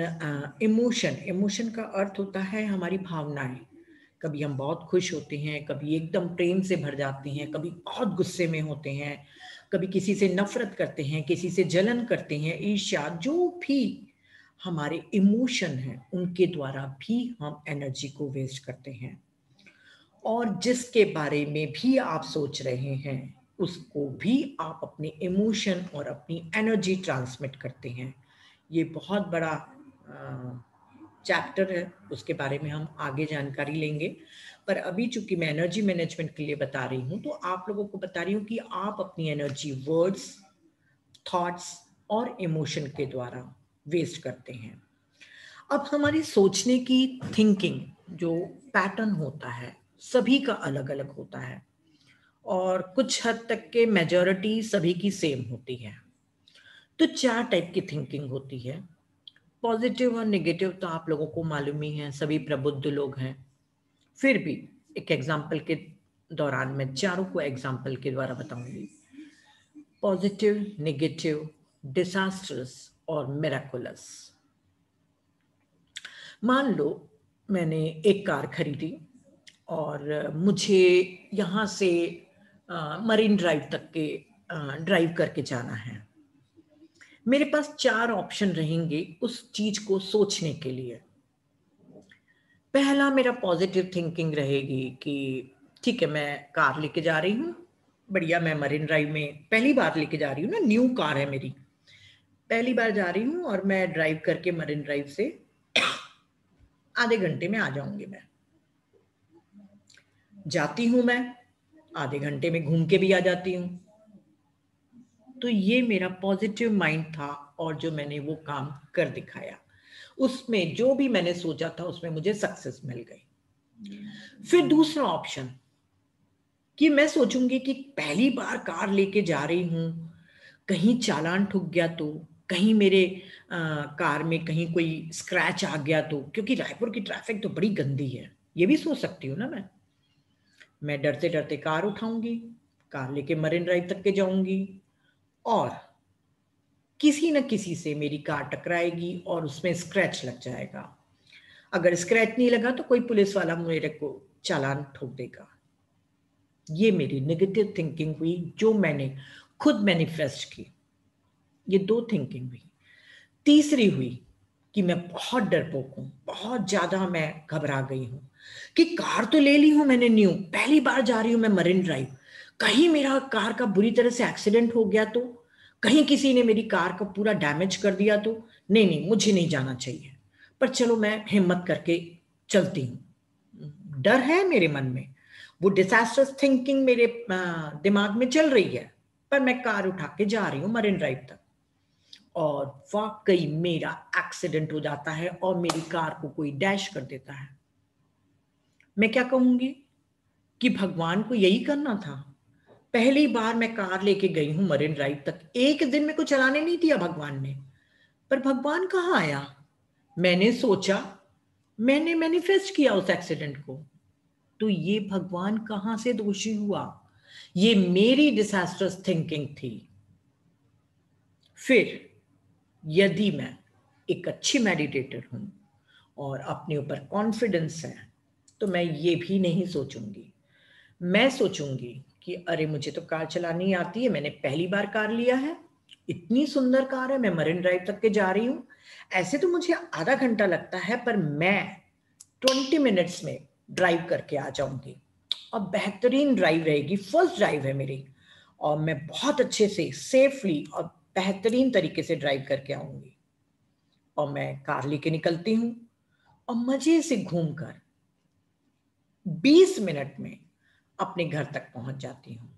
इमोशन का अर्थ होता है हमारी भावनाएं। कभी हम बहुत खुश होते हैं, कभी एकदम प्रेम से भर जाते हैं, कभी बहुत गुस्से में होते हैं, कभी किसी से नफरत करते हैं, किसी से जलन करते हैं, ईर्ष्या, जो भी हमारे इमोशन हैं उनके द्वारा भी हम एनर्जी को वेस्ट करते हैं। और जिसके बारे में भी आप सोच रहे हैं उसको भी आप अपने इमोशन और अपनी एनर्जी ट्रांसमिट करते हैं। ये बहुत बड़ा चैप्टर है, उसके बारे में हम आगे जानकारी लेंगे। पर अभी चूंकि मैं एनर्जी मैनेजमेंट के लिए बता रही हूँ तो आप लोगों को बता रही हूँ कि आप अपनी एनर्जी वर्ड्स, थॉट्स और इमोशन के द्वारा वेस्ट करते हैं। अब हमारी सोचने की थिंकिंग जो पैटर्न होता है सभी का अलग अलग होता है और कुछ हद तक के मेजॉरिटी सभी की सेम होती है। तो 4 टाइप की थिंकिंग होती है। पॉजिटिव और नेगेटिव तो आप लोगों को मालूम ही है, सभी प्रबुद्ध लोग हैं। फिर भी एक एग्जाम्पल के दौरान मैं चारों को एग्जाम्पल के द्वारा बताऊंगी। पॉजिटिव, नेगेटिव, डिजास्टर्स और मिराकुलस। मान लो मैंने एक कार खरीदी और मुझे यहाँ से मरीन ड्राइव तक के ड्राइव करके जाना है। मेरे पास 4 ऑप्शन रहेंगे उस चीज को सोचने के लिए। पहला मेरा पॉजिटिव थिंकिंग रहेगी कि ठीक है, मैं कार लेके जा रही हूँ, बढ़िया, मैं मरीन ड्राइव में पहली बार लेके जा रही हूँ ना, न्यू कार है मेरी, पहली बार जा रही हूँ और मैं ड्राइव करके मरीन ड्राइव से आधे घंटे में आ जाऊंगी। मैं जाती हूँ, मैं आधे घंटे में घूम के भी आ जाती हूँ। तो ये मेरा पॉजिटिव माइंड था और जो मैंने वो काम कर दिखाया, उसमें जो भी मैंने सोचा था उसमें मुझे सक्सेस मिल गई। फिर दूसरा ऑप्शन कि मैं सोचूंगी कि पहली बार कार लेके जा रही हूं, कहीं चालान ठुक गया तो, कहीं मेरे कार में कहीं कोई स्क्रैच आ गया तो, क्योंकि रायपुर की ट्रैफिक तो बड़ी गंदी है, ये भी सोच सकती हूँ ना। मैं डरते डरते कार उठाऊंगी, कार लेके मरीन ड्राइव तक के जाऊंगी और किसी न किसी से मेरी कार टकराएगी और उसमें स्क्रैच लग जाएगा। अगर स्क्रैच नहीं लगा तो कोई पुलिस वाला मेरे को चालान ठोक देगा। ये मेरी नेगेटिव थिंकिंग हुई जो मैंने खुद मैनिफेस्ट की। ये 2 थिंकिंग हुई। तीसरी हुई कि मैं बहुत डरपोक हूं, बहुत ज्यादा मैं घबरा गई हूं कि कार तो ले ली हूं मैंने न्यू, पहली बार जा रही हूं मैं मरीन ड्राइव, कहीं मेरा कार का बुरी तरह से एक्सीडेंट हो गया तो, कहीं किसी ने मेरी कार का पूरा डैमेज कर दिया तो, नहीं नहीं मुझे नहीं जाना चाहिए। पर चलो मैं हिम्मत करके चलती हूँ। डर है मेरे मन में, वो डिजास्टर्स थिंकिंग मेरे दिमाग में चल रही है, पर मैं कार उठा के जा रही हूँ मरीन ड्राइव तक और वाकई मेरा एक्सीडेंट हो जाता है और मेरी कार को कोई डैश कर देता है। मैं क्या कहूंगी कि भगवान को यही करना था। पहली बार मैं कार लेके गई हूं मरीन ड्राइव तक, एक दिन मेरे को चलाने नहीं दिया भगवान ने, पर भगवान कहाँ आया? मैंने सोचा, मैंने मैनिफेस्ट किया उस एक्सीडेंट को, तो ये भगवान कहां से दोषी हुआ? ये मेरी डिजास्टर्स थिंकिंग थी। फिर यदि मैं एक अच्छी मेडिटेटर हूँ और अपने ऊपर कॉन्फिडेंस है, तो मैं ये भी नहीं सोचूंगी। मैं सोचूंगी कि अरे मुझे तो कार चलानी आती है, मैंने पहली बार कार लिया है, इतनी सुंदर कार है, मैं मरीन ड्राइव तक के जा रही हूँ। ऐसे तो मुझे आधा घंटा लगता है, पर मैं 20 मिनट्स में ड्राइव करके आ जाऊंगी और बेहतरीन ड्राइव रहेगी। फर्स्ट ड्राइव है मेरी और मैं बहुत अच्छे से सेफली और बेहतरीन तरीके से ड्राइव करके आऊंगी। और मैं कार लेके निकलती हूँ और मजे से घूमकर 20 मिनट में अपने घर तक पहुंच जाती हूँ।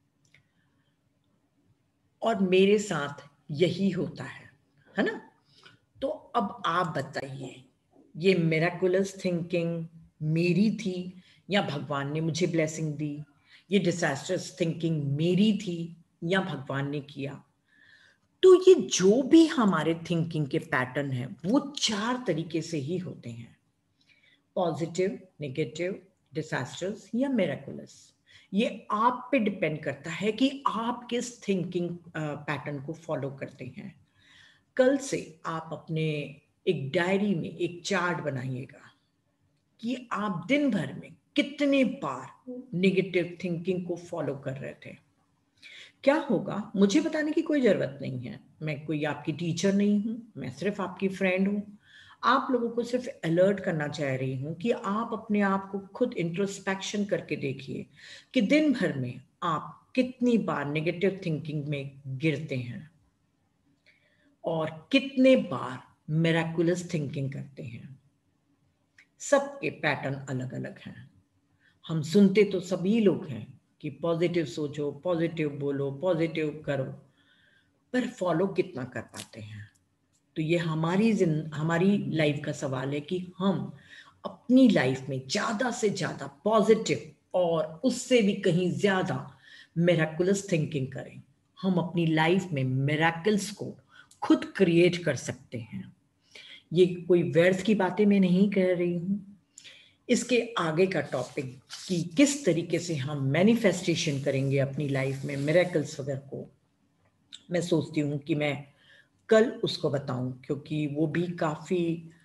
और मेरे साथ यही होता है ना? तो अब आप बताइए, ये मिरेकुलस थिंकिंग मेरी थी या भगवान ने मुझे ब्लेसिंग दी? ये डिजास्टर्स थिंकिंग मेरी थी या भगवान ने किया? तो ये जो भी हमारे थिंकिंग के पैटर्न है वो 4 तरीके से ही होते हैं, पॉजिटिव, नेगेटिव, डिजास्टर्स या मिरेकुलस। ये आप पे डिपेंड करता है कि आप किस थिंकिंग पैटर्न को फॉलो करते हैं। कल से आप अपने एक डायरी में एक चार्ट बनाइएगा कि आप दिन भर में कितने बार नेगेटिव थिंकिंग को फॉलो कर रहे थे। क्या होगा, मुझे बताने की कोई जरूरत नहीं है, मैं कोई आपकी टीचर नहीं हूं, मैं सिर्फ आपकी फ्रेंड हूं। आप लोगों को सिर्फ अलर्ट करना चाह रही हूं कि आप अपने आप को खुद इंट्रोस्पेक्शन करके देखिए कि दिन भर में आप कितनी बार नेगेटिव थिंकिंग में गिरते हैं और कितने बार मिरेकुलस थिंकिंग करते हैं। सबके पैटर्न अलग अलग हैं। हम सुनते तो सभी लोग हैं कि पॉजिटिव सोचो, पॉजिटिव बोलो, पॉजिटिव करो, पर फॉलो कितना कर पाते हैं? तो ये हमारी लाइफ का सवाल है कि हम अपनी लाइफ में ज्यादा से ज्यादा पॉजिटिव और उससे भी कहीं ज्यादा मिरेकुलस थिंकिंग करें। हम अपनी लाइफ में मिरेकल्स को खुद क्रिएट कर सकते हैं। ये कोई व्यर्थ की बातें मैं नहीं कह रही हूं। इसके आगे का टॉपिक कि किस तरीके से हम मैनिफेस्टेशन करेंगे अपनी लाइफ में मिरेकल्स वगैरह को, मैं सोचती हूँ कि मैं कल उसको बताऊं, क्योंकि वो भी काफ़ी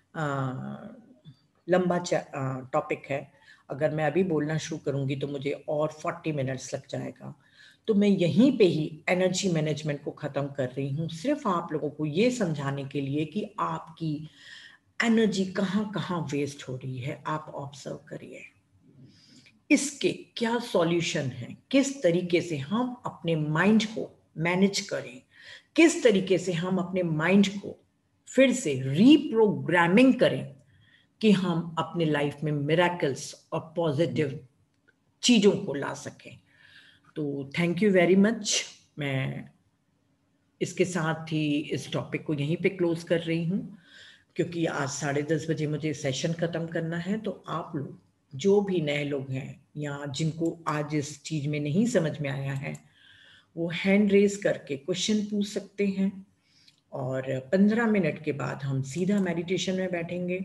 लंबा टॉपिक है। अगर मैं अभी बोलना शुरू करूंगी तो मुझे और 40 मिनट्स लग जाएगा। तो मैं यहीं पे ही एनर्जी मैनेजमेंट को ख़त्म कर रही हूँ, सिर्फ आप लोगों को ये समझाने के लिए कि आपकी एनर्जी कहाँ कहाँ वेस्ट हो रही है, आप ऑब्जर्व करिए। इसके क्या सॉल्यूशन है, किस तरीके से हम अपने माइंड को मैनेज करें, किस तरीके से हम अपने माइंड को फिर से रीप्रोग्रामिंग करें कि हम अपने लाइफ में मिरेकल्स और पॉजिटिव चीजों को ला सकें। तो थैंक यू वेरी मच। मैं इसके साथ ही इस टॉपिक को यहीं पे क्लोज कर रही हूँ, क्योंकि आज 10:30 बजे मुझे सेशन खत्म करना है। तो आप लोग जो भी नए लोग हैं या जिनको आज इस चीज में नहीं समझ में आया है, वो हैंड रेज करके क्वेश्चन पूछ सकते हैं और 15 मिनट के बाद हम सीधा मेडिटेशन में बैठेंगे।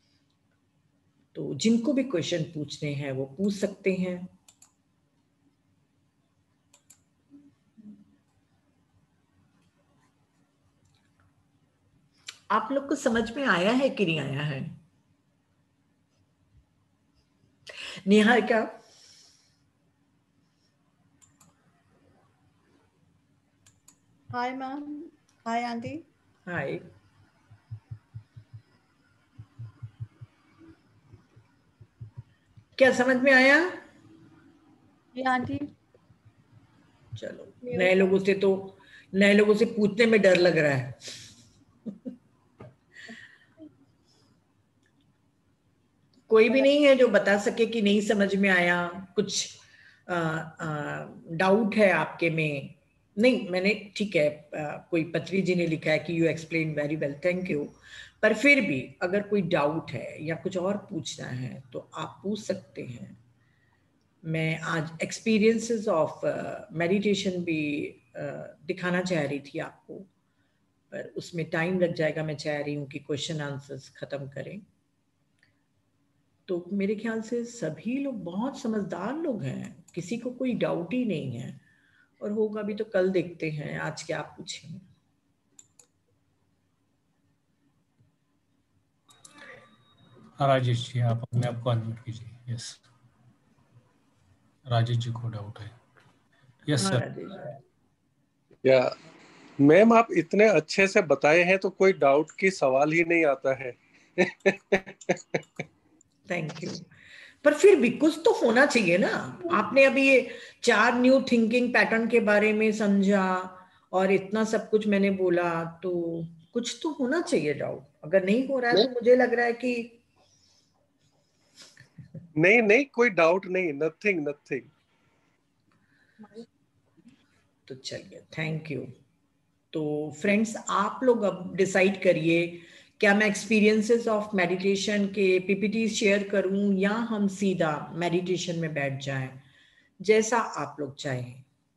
तो जिनको भी क्वेश्चन पूछने हैं वो पूछ सकते हैं। आप लोग को समझ में आया है कि नहीं आया है? नेहा क्या? Hi ma'am. Hi aunty. Hi. क्या समझ में आया? जी आंटी। चलो, नए लोगों से पूछने में डर लग रहा है। कोई भी नहीं है जो बता सके कि नहीं समझ में आया? कुछ डाउट है आपके में? नहीं, मैंने ठीक है, कोई पत्री जी ने लिखा है कि you explain very well, thank you. पर फिर भी अगर कोई डाउट है या कुछ और पूछना है तो आप पूछ सकते हैं। मैं आज एक्सपीरियंसेस ऑफ मेडिटेशन भी दिखाना चाह रही थी आपको, पर उसमें टाइम लग जाएगा। मैं चाह रही हूँ कि क्वेश्चन आंसर्स खत्म करें। तो मेरे ख्याल से सभी लोग बहुत समझदार लोग हैं, किसी को कोई डाउट ही नहीं है। और होगा भी तो कल देखते हैं, आज क्या पूछें। हाँ राजेश जी, आप अपने आप को अनम्यूट कीजिए। यस, राजेश जी को डाउट है। यस हाँ सर। राजेश। या मैम, आप इतने अच्छे से बताए हैं तो कोई डाउट की सवाल ही नहीं आता है। Thank you. पर फिर भी कुछ तो होना चाहिए ना। आपने अभी ये 4 न्यू थिंकिंग पैटर्न के बारे में समझा और इतना सब कुछ मैंने बोला, तो कुछ तो होना चाहिए डाउट। अगर नहीं हो रहा है तो मुझे लग रहा है कि नहीं नहीं, कोई डाउट नहीं, नथिंग नथिंग। तो चलिए, थैंक यू। तो फ्रेंड्स, आप लोग अब डिसाइड करिए, क्या मैं एक्सपीरियंसेस ऑफ मेडिटेशन के पीपीटी शेयर करूं या हम सीधा मेडिटेशन में बैठ जाएं, जैसा आप लोग चाहें।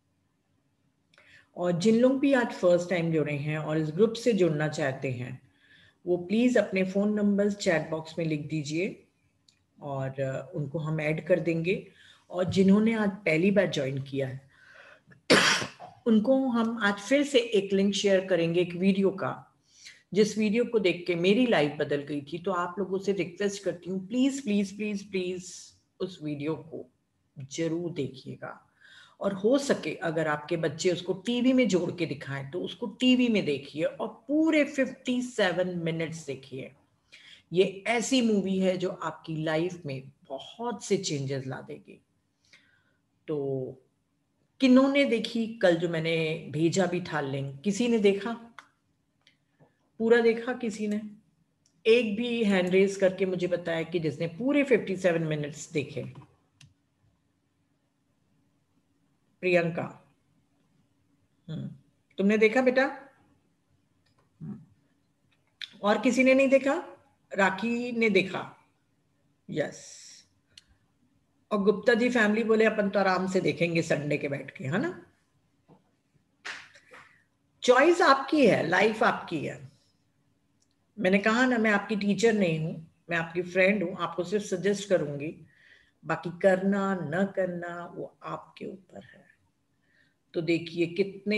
और जिन लोग भी आज फर्स्ट टाइम जुड़े हैं और इस ग्रुप से जुड़ना चाहते हैं, वो प्लीज़ अपने फ़ोन नंबर्स चैट बॉक्स में लिख दीजिए और उनको हम ऐड कर देंगे। और जिन्होंने आज पहली बार ज्वाइन किया है, उनको हम आज फिर से एक लिंक शेयर करेंगे, एक वीडियो का, जिस वीडियो को देख के मेरी लाइफ बदल गई थी। तो आप लोगों से रिक्वेस्ट करती हूँ, प्लीज़ प्लीज़ प्लीज़ प्लीज़ उस वीडियो को जरूर देखिएगा। और हो सके अगर आपके बच्चे उसको टीवी में जोड़ के दिखाएं तो उसको टीवी में देखिए और पूरे 57 मिनट्स देखिए। ये ऐसी मूवी है जो आपकी लाइफ में बहुत से चेंजेस ला देगी। तो किन्होंने देखी कल जो मैंने भेजा भी था लिंक? किसी ने देखा? पूरा देखा किसी ने? एक भी हैंड रेज करके मुझे बताया कि जिसने पूरे 57 मिनट्स देखे। प्रियंका, तुमने देखा बेटा? और किसी ने नहीं देखा? राखी ने देखा? यस। और गुप्ता जी फैमिली बोले अपन तो आराम से देखेंगे संडे के बैठ के, है ना? चॉइस आपकी है, लाइफ आपकी है। मैंने कहा ना, मैं आपकी टीचर नहीं हूं, मैं आपकी फ्रेंड हूं, आपको सिर्फ सजेस्ट करूंगी। बाकी करना न करना वो आपके ऊपर है। तो देखिए कितने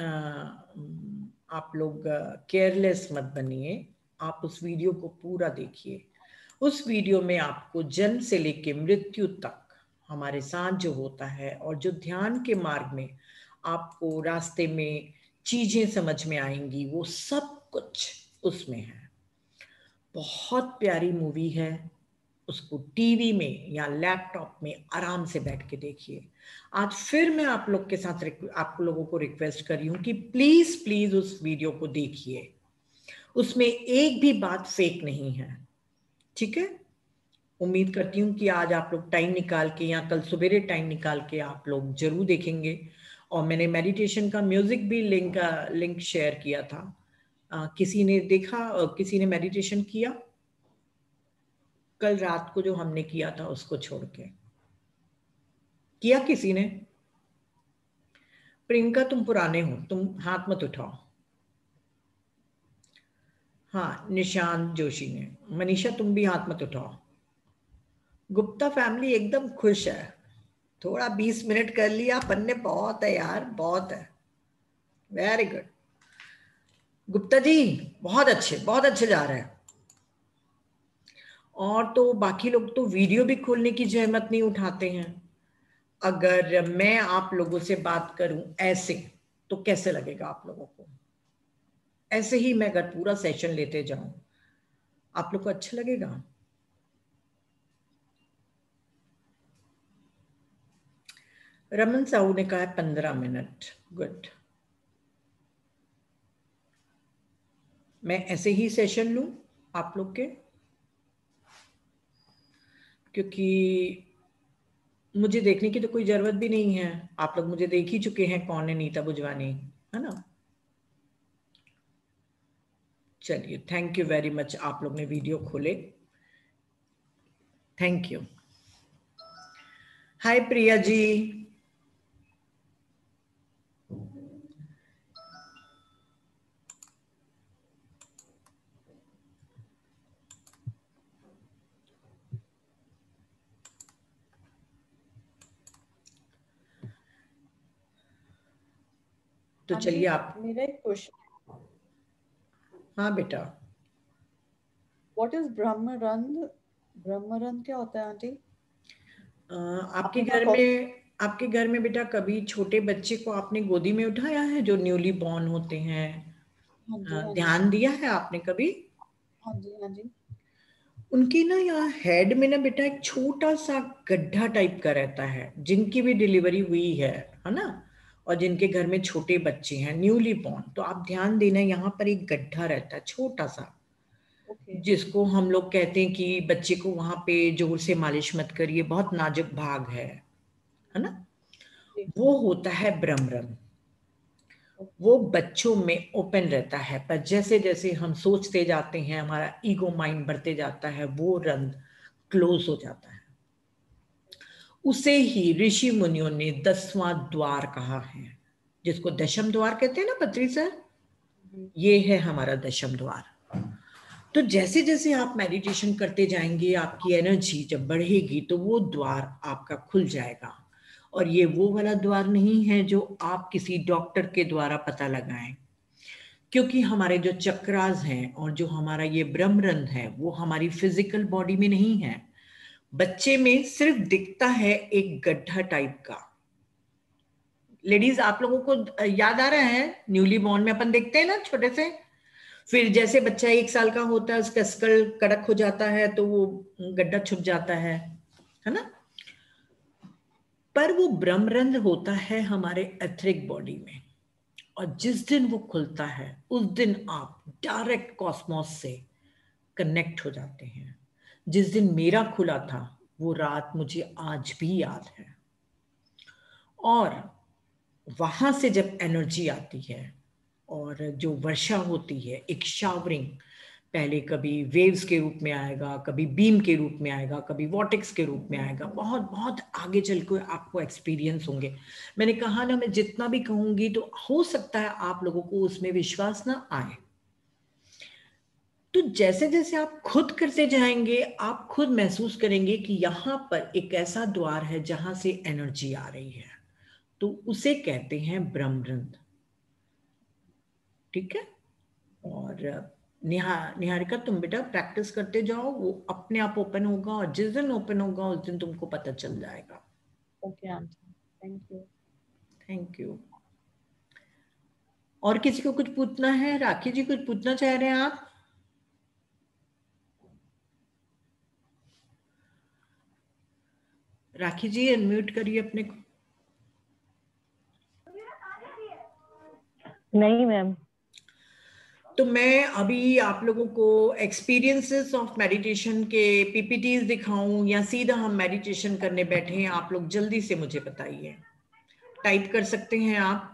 आप लोग केयरलेस मत बनिए। आप उस वीडियो को पूरा देखिए। उस वीडियो में आपको जन्म से लेके मृत्यु तक हमारे साथ जो होता है और जो ध्यान के मार्ग में आपको रास्ते में चीजें समझ में आएंगी, वो सब कुछ उसमें है। बहुत प्यारी मूवी है। उसको टीवी में या लैपटॉप में आराम से बैठ के देखिए। आज फिर मैं आप लोग के साथ आप लोगों को रिक्वेस्ट कर रही हूँ कि प्लीज प्लीज उस वीडियो को देखिए। उसमें एक भी बात फेक नहीं है, ठीक है? उम्मीद करती हूँ कि आज आप लोग टाइम निकाल के या कल सवेरे टाइम निकाल के आप लोग जरूर देखेंगे। और मैंने मेडिटेशन का म्यूजिक भी लिंक शेयर किया था। किसी ने देखा? किसी ने मेडिटेशन किया कल रात को जो हमने किया था उसको छोड़ के? किया किसी ने? प्रियंका, तुम पुराने हो, तुम हाथ मत उठाओ। हाँ, निशांत जोशी ने। मनीषा, तुम भी हाथ मत उठाओ। गुप्ता फैमिली एकदम खुश है। थोड़ा 20 मिनट कर लिया अपन ने, बहुत है यार, बहुत है। वेरी गुड गुप्ता जी, बहुत अच्छे जा रहे हैं। और तो बाकी लोग तो वीडियो भी खोलने की जहमत नहीं उठाते हैं। अगर मैं आप लोगों से बात करूं ऐसे, तो कैसे लगेगा आप लोगों को? ऐसे ही मैं अगर पूरा सेशन लेते जाऊं, आप लोग को अच्छा लगेगा? रमन साहू ने कहा है 15 मिनट। गुड। मैं ऐसे ही सेशन लूं आप लोग के, क्योंकि मुझे देखने की तो कोई जरूरत भी नहीं है। आप लोग मुझे देख ही चुके हैं कौन है नीता बुजवानी, है ना? चलिए, थैंक यू वेरी मच, आप लोग ने वीडियो खोले। Thank you. Hi Priya ji. तो चलिए आप। मेरा एक क्वेश्चन। हाँ बेटा। व्हाट इज ब्रह्मरंध्र ब्रह्मरंध्र क्या होता है आंटी? आपके घर में बेटा कभी छोटे बच्चे को आपने गोदी में उठाया है जो न्यूली बॉर्न होते हैं? हाँ जी, हाँ जी, ध्यान दिया है आपने कभी? हाँ जी, हाँ जी। उनकी ना यहाँ हेड में ना बेटा एक छोटा सा गड्ढा टाइप का रहता है, जिनकी भी डिलीवरी हुई है ना, और जिनके घर में छोटे बच्चे हैं न्यूली बॉर्न, तो आप ध्यान देना यहाँ पर एक गड्ढा रहता है छोटा सा, ओके। जिसको हम लोग कहते हैं कि बच्चे को वहां पे जोर से मालिश मत करिए, बहुत नाजुक भाग है ना। जी, वो होता है ब्रह्मरंध्र। ओके, वो बच्चों में ओपन रहता है, पर जैसे जैसे हम सोचते जाते हैं, हमारा ईगो माइंड बढ़ते जाता है, वो रंध्र क्लोज हो जाता है। उसे ही ऋषि मुनियों ने 10वां द्वार कहा है, जिसको दशम द्वार कहते हैं ना पत्री सर, जी, ये है हमारा दशम द्वार। तो जैसे जैसे आप मेडिटेशन करते जाएंगे, आपकी एनर्जी जब बढ़ेगी तो वो द्वार आपका खुल जाएगा। और ये वो वाला द्वार नहीं है जो आप किसी डॉक्टर के द्वारा पता लगाएं, क्योंकि हमारे जो चक्रास हैं और जो हमारा ये ब्रह्मरंध्र है वो हमारी फिजिकल बॉडी में नहीं है। बच्चे में सिर्फ दिखता है एक गड्ढा टाइप का। लेडीज, आप लोगों को याद आ रहा है न्यूली बॉर्न में अपन देखते हैं ना छोटे से, फिर जैसे बच्चा 1 साल का होता है उसका स्कल कड़क हो जाता है तो वो गड्ढा छुप जाता है ना। पर वो ब्रह्मरंध्र होता है हमारे एथरिक बॉडी में, और जिस दिन वो खुलता है उस दिन आप डायरेक्ट कॉस्मोस से कनेक्ट हो जाते हैं। जिस दिन मेरा खुला था वो रात मुझे आज भी याद है। और वहां से जब एनर्जी आती है और जो वर्षा होती है, एक शावरिंग, पहले कभी वेव्स के रूप में आएगा, कभी बीम के रूप में आएगा, कभी वॉटेक्स के रूप में आएगा, बहुत बहुत आगे चल के आपको एक्सपीरियंस होंगे। मैंने कहा ना, मैं जितना भी कहूंगी तो हो सकता है आप लोगों को उसमें विश्वास ना आए। तो जैसे जैसे आप खुद करते जाएंगे, आप खुद महसूस करेंगे कि यहाँ पर एक ऐसा द्वार है जहां से एनर्जी आ रही है, तो उसे कहते हैं ब्रह्मरंध्र। ठीक है। और निहारिका, तुम बेटा प्रैक्टिस करते जाओ, वो अपने आप ओपन होगा, और जिस दिन ओपन होगा उस दिन तुमको पता चल जाएगा। Okay aunty, thank you. Thank you. और किसी को कुछ पूछना है? राखी जी कुछ पूछना चाह रहे हैं आप? राखी जी अनम्यूट करिए अपने को। नहीं मैम। तो मैं अभी आप लोगों को एक्सपीरियंसेस ऑफ मेडिटेशन के पीपीटीज दिखाऊं या सीधा हम मेडिटेशन करने बैठे हैं? आप लोग जल्दी से मुझे बताइए। टाइप कर सकते हैं आप।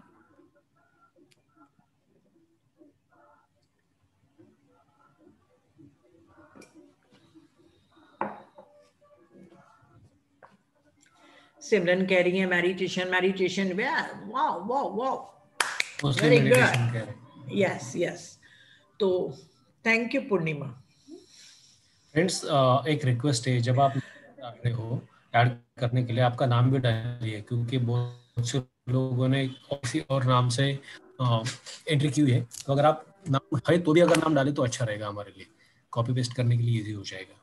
सिमरन कह रही है मेडिटेशन मेडिटेशन। वाह वाह वाह, वेरी गुड, यस यस। तो थैंक यू पूर्णिमा। फ्रेंड्स, एक रिक्वेस्ट है, जब आप डाल रहे हो ऐड करने के लिए आपका नाम भी डालिए, क्योंकि बहुत से लोगों ने किसी और नाम से एंट्री की है। तो अगर आप नाम है तो भी अगर नाम डालें तो अच्छा रहेगा, हमारे लिए कॉपी पेस्ट करने के लिए इजी हो जाएगा।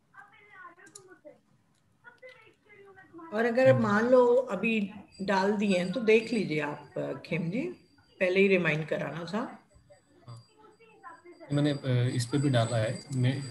और अगर मान लो अभी डाल दिए हैं तो देख लीजिए आप खेम जी, पहले ही रिमाइंड कराना था। मैंने इस पे भी डाला है,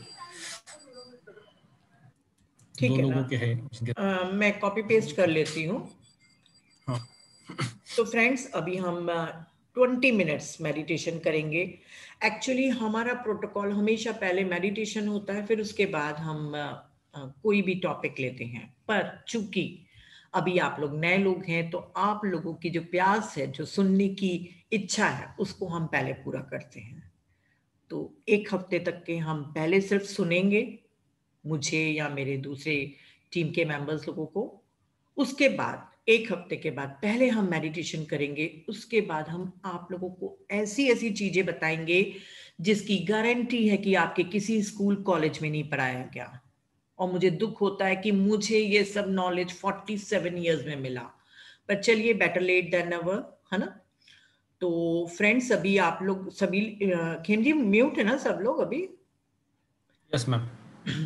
ठीक दो है लोगों ना, के हैं जिनके मैं कॉपी पेस्ट कर लेती हूँ। हाँ। तो फ्रेंड्स, अभी हम 20 मिनट्स मेडिटेशन करेंगे। एक्चुअली हमारा प्रोटोकॉल हमेशा पहले मेडिटेशन होता है, फिर उसके बाद हम कोई भी टॉपिक लेते हैं। पर चूंकि अभी आप लोग नए लोग हैं तो आप लोगों की जो प्यास है, जो सुनने की इच्छा है, उसको हम पहले पूरा करते हैं। तो 1 हफ्ते तक के हम पहले सिर्फ सुनेंगे, मुझे या मेरे दूसरे टीम के मेंबर्स लोगों को। उसके बाद 1 हफ्ते के बाद पहले हम मेडिटेशन करेंगे। उसके बाद हम आप लोगों को ऐसी ऐसी चीजें बताएंगे जिसकी गारंटी है कि आपके किसी स्कूल कॉलेज में नहीं पढ़ाया गया। और मुझे दुख होता है कि मुझे ये सब नॉलेज 47 ईयर्स में मिला, पर चलिए, बेटर लेट देन नेवर, है ना। तो फ्रेंड्स, अभी आप लोग सभी खेम जी म्यूट है ना सब लोग अभी? Yes ma'am.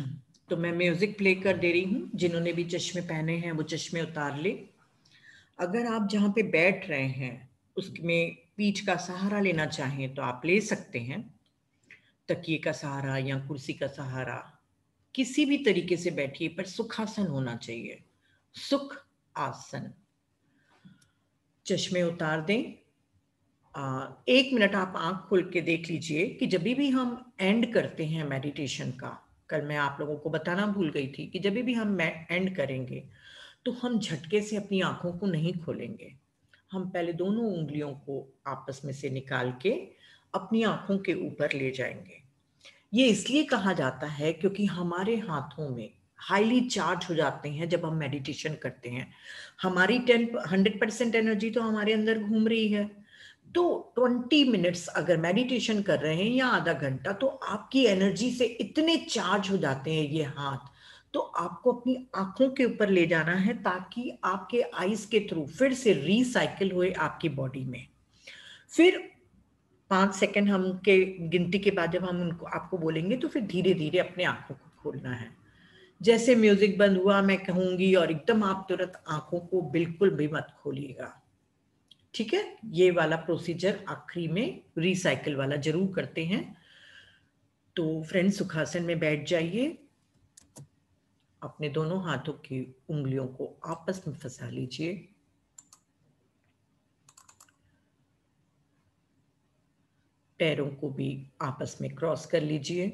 तो मैं म्यूजिक प्ले कर दे रही हूँ। जिन्होंने भी चश्मे पहने हैं वो चश्मे उतार ले। अगर आप जहाँ पे बैठ रहे हैं उसमें पीठ का सहारा लेना चाहें तो आप ले सकते हैं, तकिए का सहारा या कुर्सी का सहारा, किसी भी तरीके से बैठिए, पर सुखासन होना चाहिए, सुख आसन। चश्मे उतार दें। 1 मिनट आप आंख खोल के देख लीजिए कि जब भी हम एंड करते हैं मेडिटेशन का, कल मैं आप लोगों को बताना भूल गई थी कि जब भी हम एंड करेंगे तो हम झटके से अपनी आंखों को नहीं खोलेंगे। हम पहले दोनों उंगलियों को आपस में से निकाल के अपनी आंखों के ऊपर ले जाएंगे। ये इसलिए कहा जाता है क्योंकि हमारे हाथों में हाईली चार्ज हो जाते हैं जब हम मेडिटेशन करते हैं। हमारी 100% एनर्जी तो हमारे अंदर घूम रही है। तो 20 मिनट्स अगर मेडिटेशन कर रहे हैं या आधा घंटा, तो आपकी एनर्जी से इतने चार्ज हो जाते हैं ये हाथ, तो आपको अपनी आंखों के ऊपर ले जाना है ताकि आपके आईज के थ्रू फिर से रिसाइकिल हुए आपकी बॉडी में। फिर 5 सेकंड हम के गिनती के बाद जब हम उनको आपको बोलेंगे तो फिर धीरे धीरे अपने आंखों को खोलना है। जैसे म्यूजिक बंद हुआ मैं कहूंगी और एकदम आप तुरंत आंखों को बिल्कुल भी मत खोलिएगा। ठीक है, ये वाला प्रोसीजर आखिरी में रिसाइकिल वाला जरूर करते हैं। तो फ्रेंड्स, सुखासन में बैठ जाइए। अपने दोनों हाथों की उंगलियों को आपस में फंसा लीजिए। पैरों को भी आपस में क्रॉस कर लीजिए।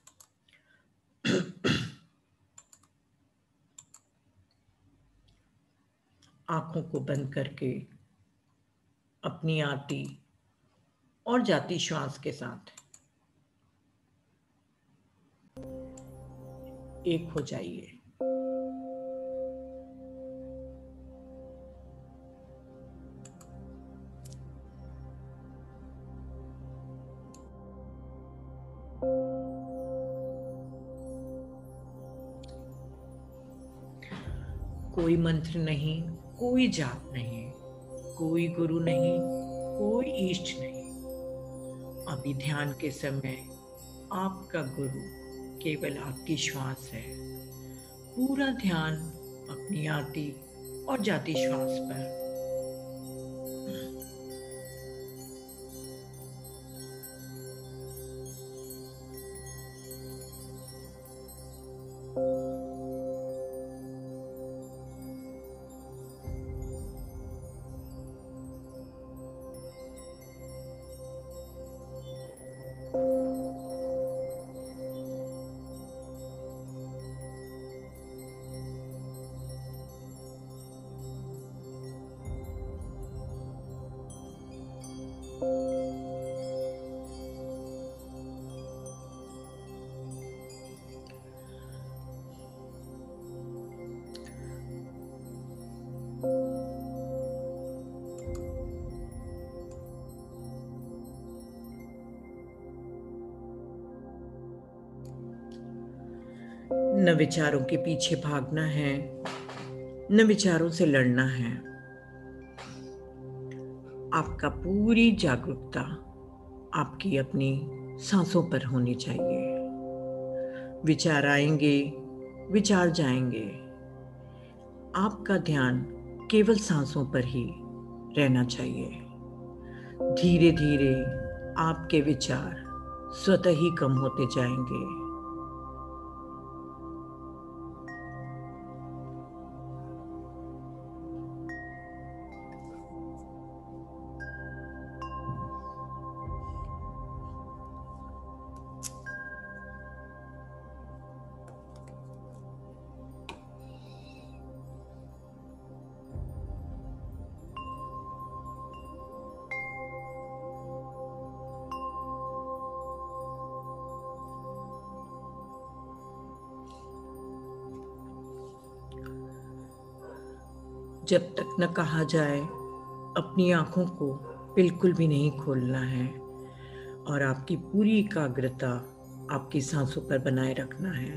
आंखों को बंद करके अपनी आती और जाती श्वास के साथ एक हो जाइए। कोई मंत्र नहीं, कोई जाप नहीं, कोई गुरु नहीं, कोई इष्ट नहीं। अभी ध्यान के समय आपका गुरु केवल आपकी श्वास है। पूरा ध्यान अपनी आती और जाती श्वास पर। न विचारों के पीछे भागना है, न विचारों से लड़ना है। आपका पूरी जागरूकता आपकी अपनी सांसों पर होनी चाहिए। विचार आएंगे, विचार जाएंगे। आपका ध्यान केवल सांसों पर ही रहना चाहिए। धीरे धीरे आपके विचार स्वतः ही कम होते जाएंगे। जब तक न कहा जाए अपनी आंखों को बिल्कुल भी नहीं खोलना है और आपकी पूरी एकाग्रता आपकी सांसों पर बनाए रखना है।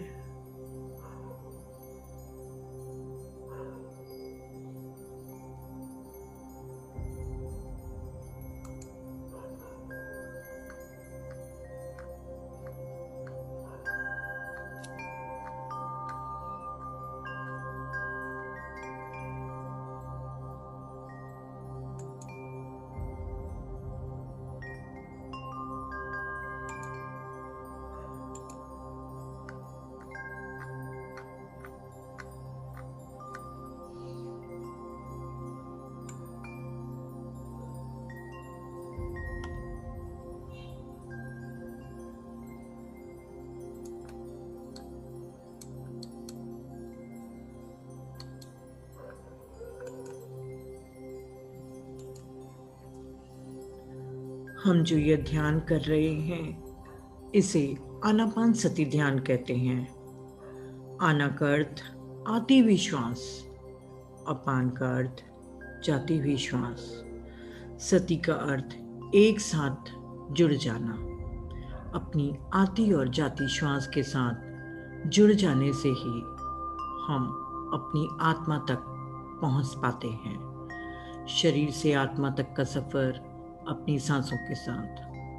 हम जो ये ध्यान कर रहे हैं इसे आनापानसति ध्यान कहते हैं। आना का अर्थ आती हुई श्वास, अपान का अर्थ जाती हुई श्वास, सति का अर्थ एक साथ जुड़ जाना। अपनी आती और जाती श्वास के साथ जुड़ जाने से ही हम अपनी आत्मा तक पहुंच पाते हैं। शरीर से आत्मा तक का सफर अपनी सांसों के साथ।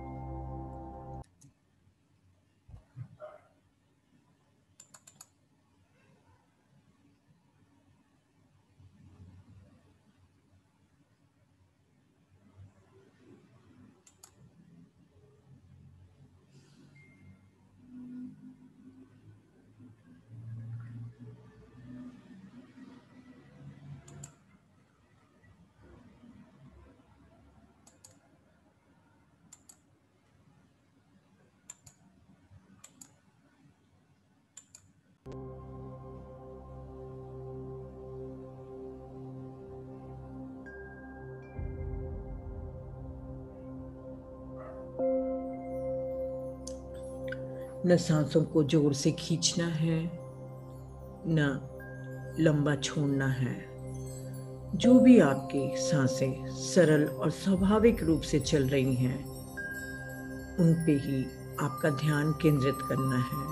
न सांसों को जोर से खींचना है, न लंबा छोड़ना है। जो भी आपकी सांसें सरल और स्वाभाविक रूप से चल रही हैं, उन पे ही आपका ध्यान केंद्रित करना है।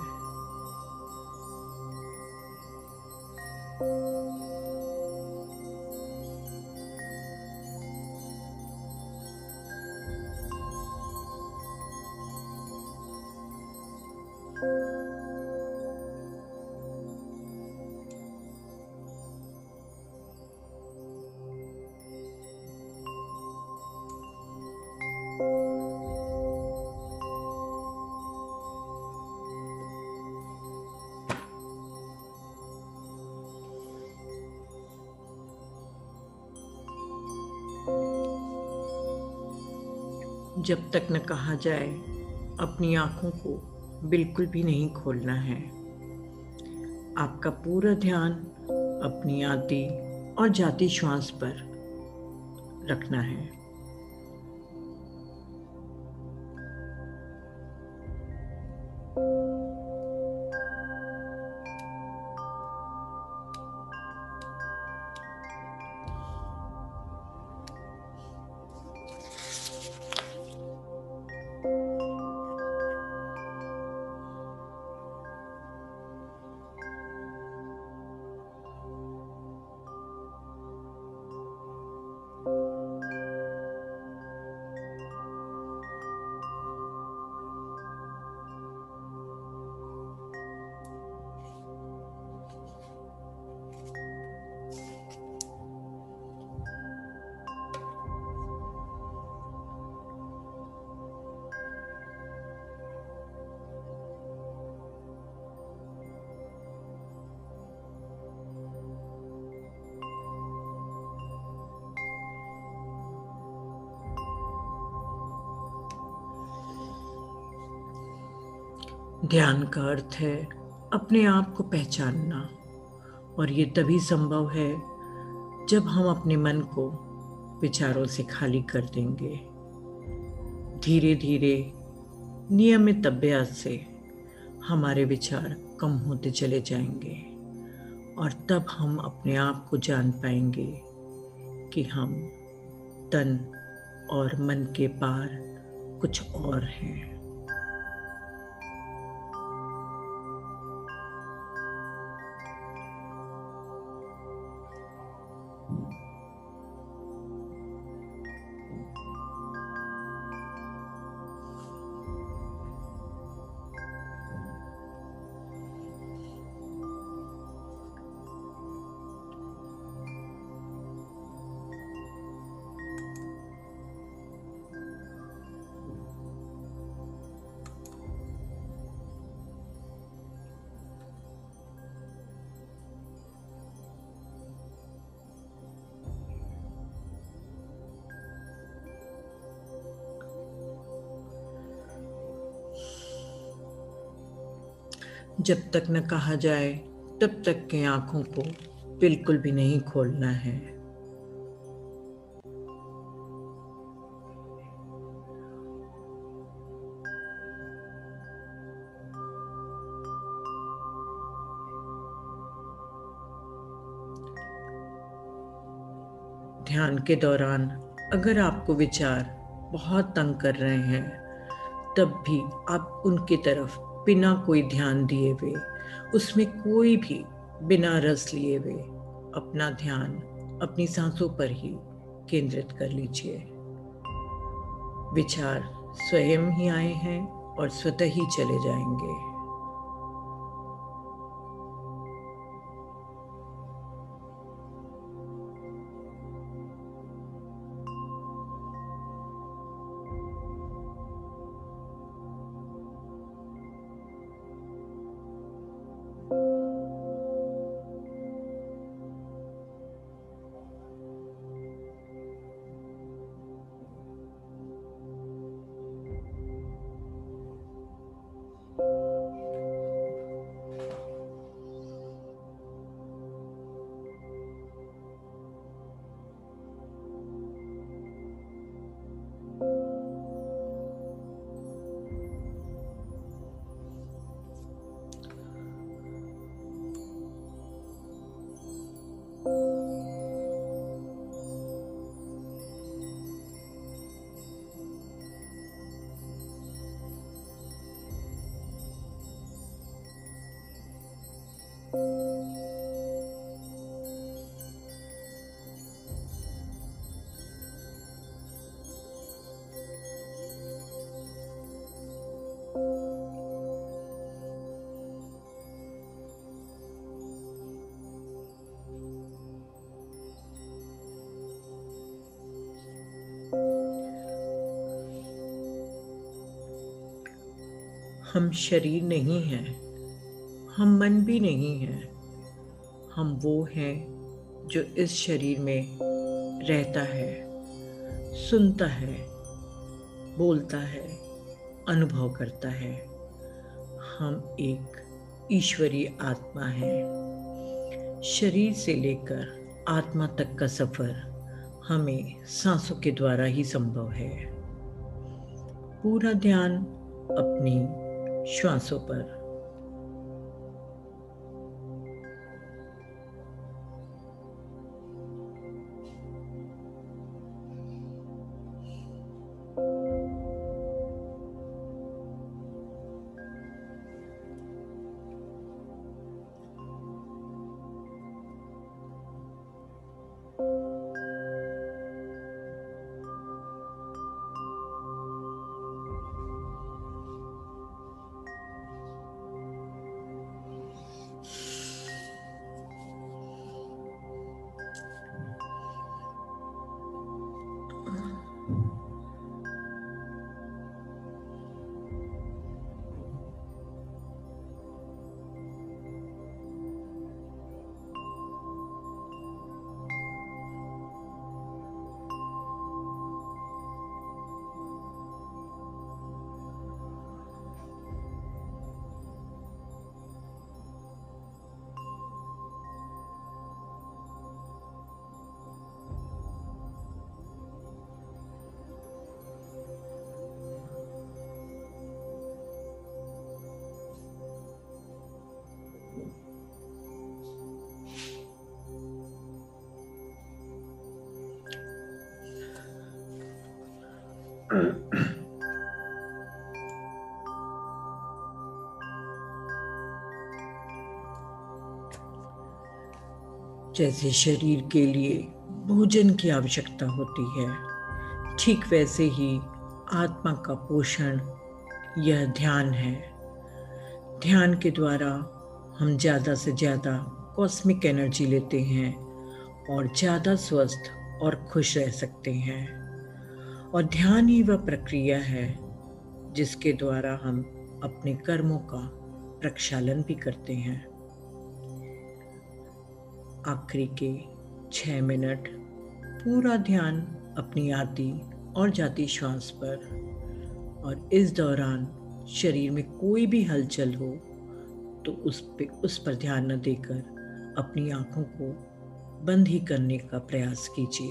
जब तक न कहा जाए अपनी आंखों को बिल्कुल भी नहीं खोलना है। आपका पूरा ध्यान अपनी आती और जाती श्वास पर रखना है। ध्यान का अर्थ है अपने आप को पहचानना, और ये तभी संभव है जब हम अपने मन को विचारों से खाली कर देंगे। धीरे धीरे नियमित अभ्यास से हमारे विचार कम होते चले जाएंगे, और तब हम अपने आप को जान पाएंगे कि हम तन और मन के पार कुछ और हैं। जब तक न कहा जाए तब तक के आंखों को बिल्कुल भी नहीं खोलना है। ध्यान के दौरान अगर आपको विचार बहुत तंग कर रहे हैं, तब भी आप उनकी तरफ बिना कोई ध्यान दिए हुए, उसमें कोई भी बिना रस लिए हुए अपना ध्यान अपनी सांसों पर ही केंद्रित कर लीजिए। विचार स्वयं ही आए हैं और स्वतः ही चले जाएंगे। हम शरीर नहीं हैं, हम मन भी नहीं हैं। हम वो हैं जो इस शरीर में रहता है, सुनता है, बोलता है, अनुभव करता है। हम एक ईश्वरीय आत्मा है। शरीर से लेकर आत्मा तक का सफर हमें सांसों के द्वारा ही संभव है। पूरा ध्यान अपनी श्वासों पर। जैसे शरीर के लिए भोजन की आवश्यकता होती है, ठीक वैसे ही आत्मा का पोषण यह ध्यान है। ध्यान के द्वारा हम ज़्यादा से ज़्यादा कॉस्मिक एनर्जी लेते हैं और ज़्यादा स्वस्थ और खुश रह सकते हैं। और ध्यान ही वह प्रक्रिया है जिसके द्वारा हम अपने कर्मों का प्रक्षालन भी करते हैं। आखिरी के 6 मिनट पूरा ध्यान अपनी आती और जाती श्वास पर, और इस दौरान शरीर में कोई भी हलचल हो तो उस पर ध्यान न देकर अपनी आंखों को बंद ही करने का प्रयास कीजिए।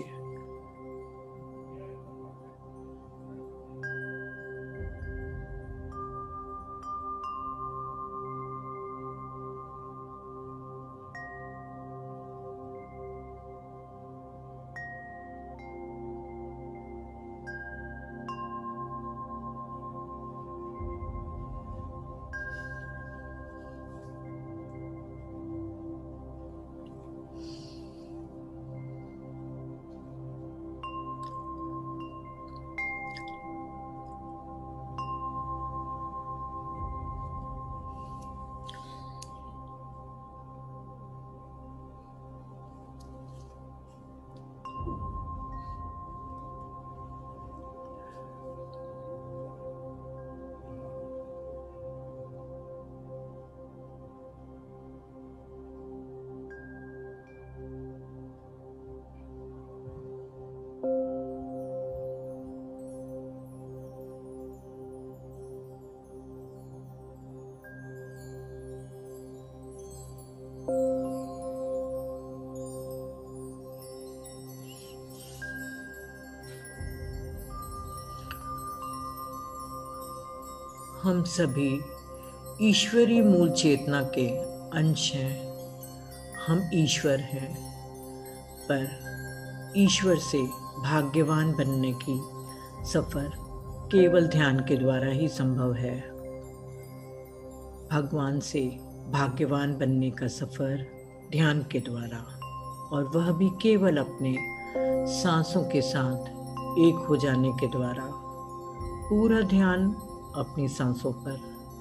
हम सभी ईश्वरीय मूल चेतना के अंश हैं। हम ईश्वर हैं, पर ईश्वर से भाग्यवान बनने की सफर केवल ध्यान के द्वारा ही संभव है। भगवान से भाग्यवान बनने का सफर ध्यान के द्वारा, और वह भी केवल अपने सांसों के साथ एक हो जाने के द्वारा। पूरा ध्यान अपनी सांसों पर।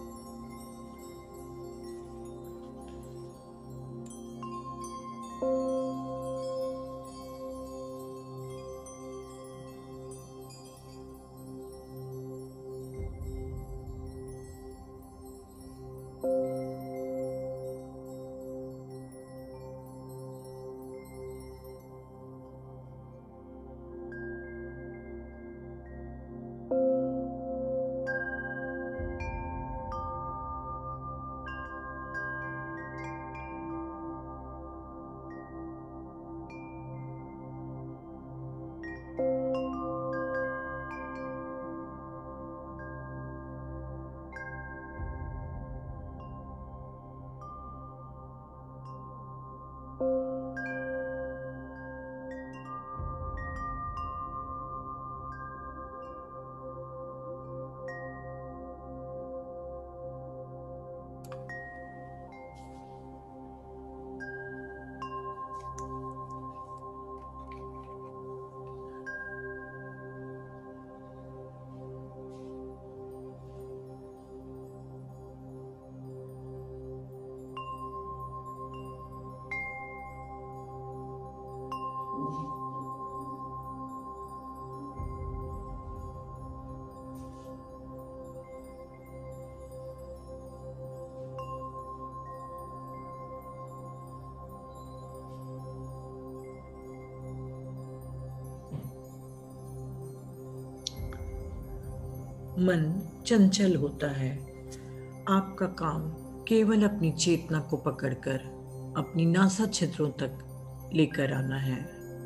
मन चंचल होता है। आपका काम केवल अपनी चेतना को पकड़कर अपनी नासा छिद्रों तक लेकर आना है।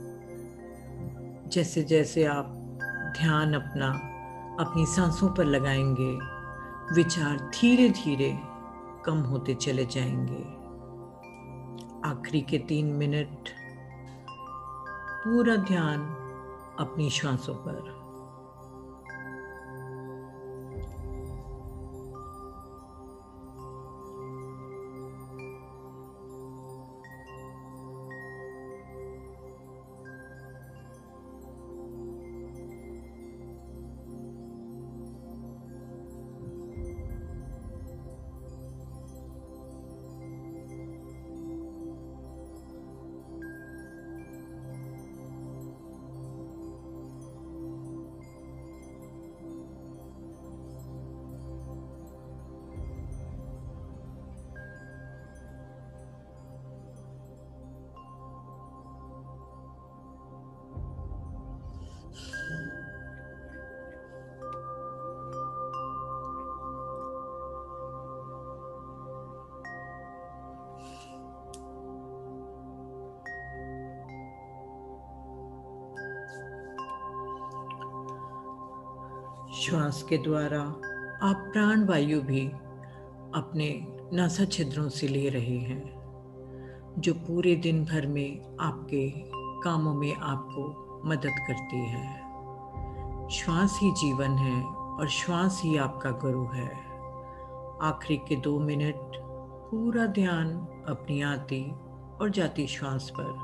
जैसे जैसे आप ध्यान अपनी सांसों पर लगाएंगे, विचार धीरे धीरे कम होते चले जाएंगे। आखिरी के 3 मिनट पूरा ध्यान अपनी श्वासों पर। श्वास के द्वारा आप प्राण वायु भी अपने नासा छिद्रों से ले रहे हैं, जो पूरे दिन भर में आपके कामों में आपको मदद करती है। श्वास ही जीवन है और श्वास ही आपका गुरु है। आखिरी के 2 मिनट पूरा ध्यान अपनी आती और जाती श्वास पर।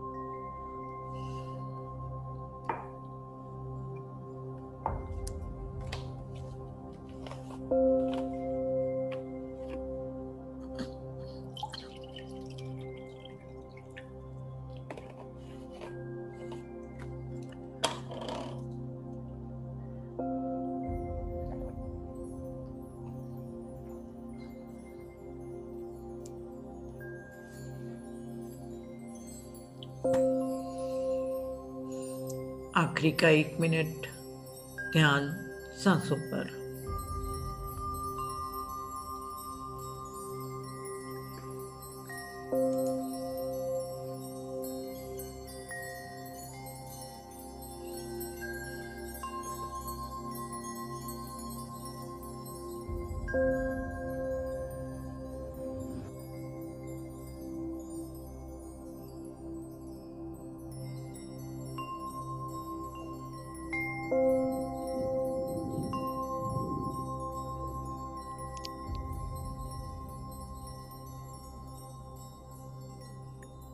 आखिरी का 1 मिनट ध्यान सांसों पर।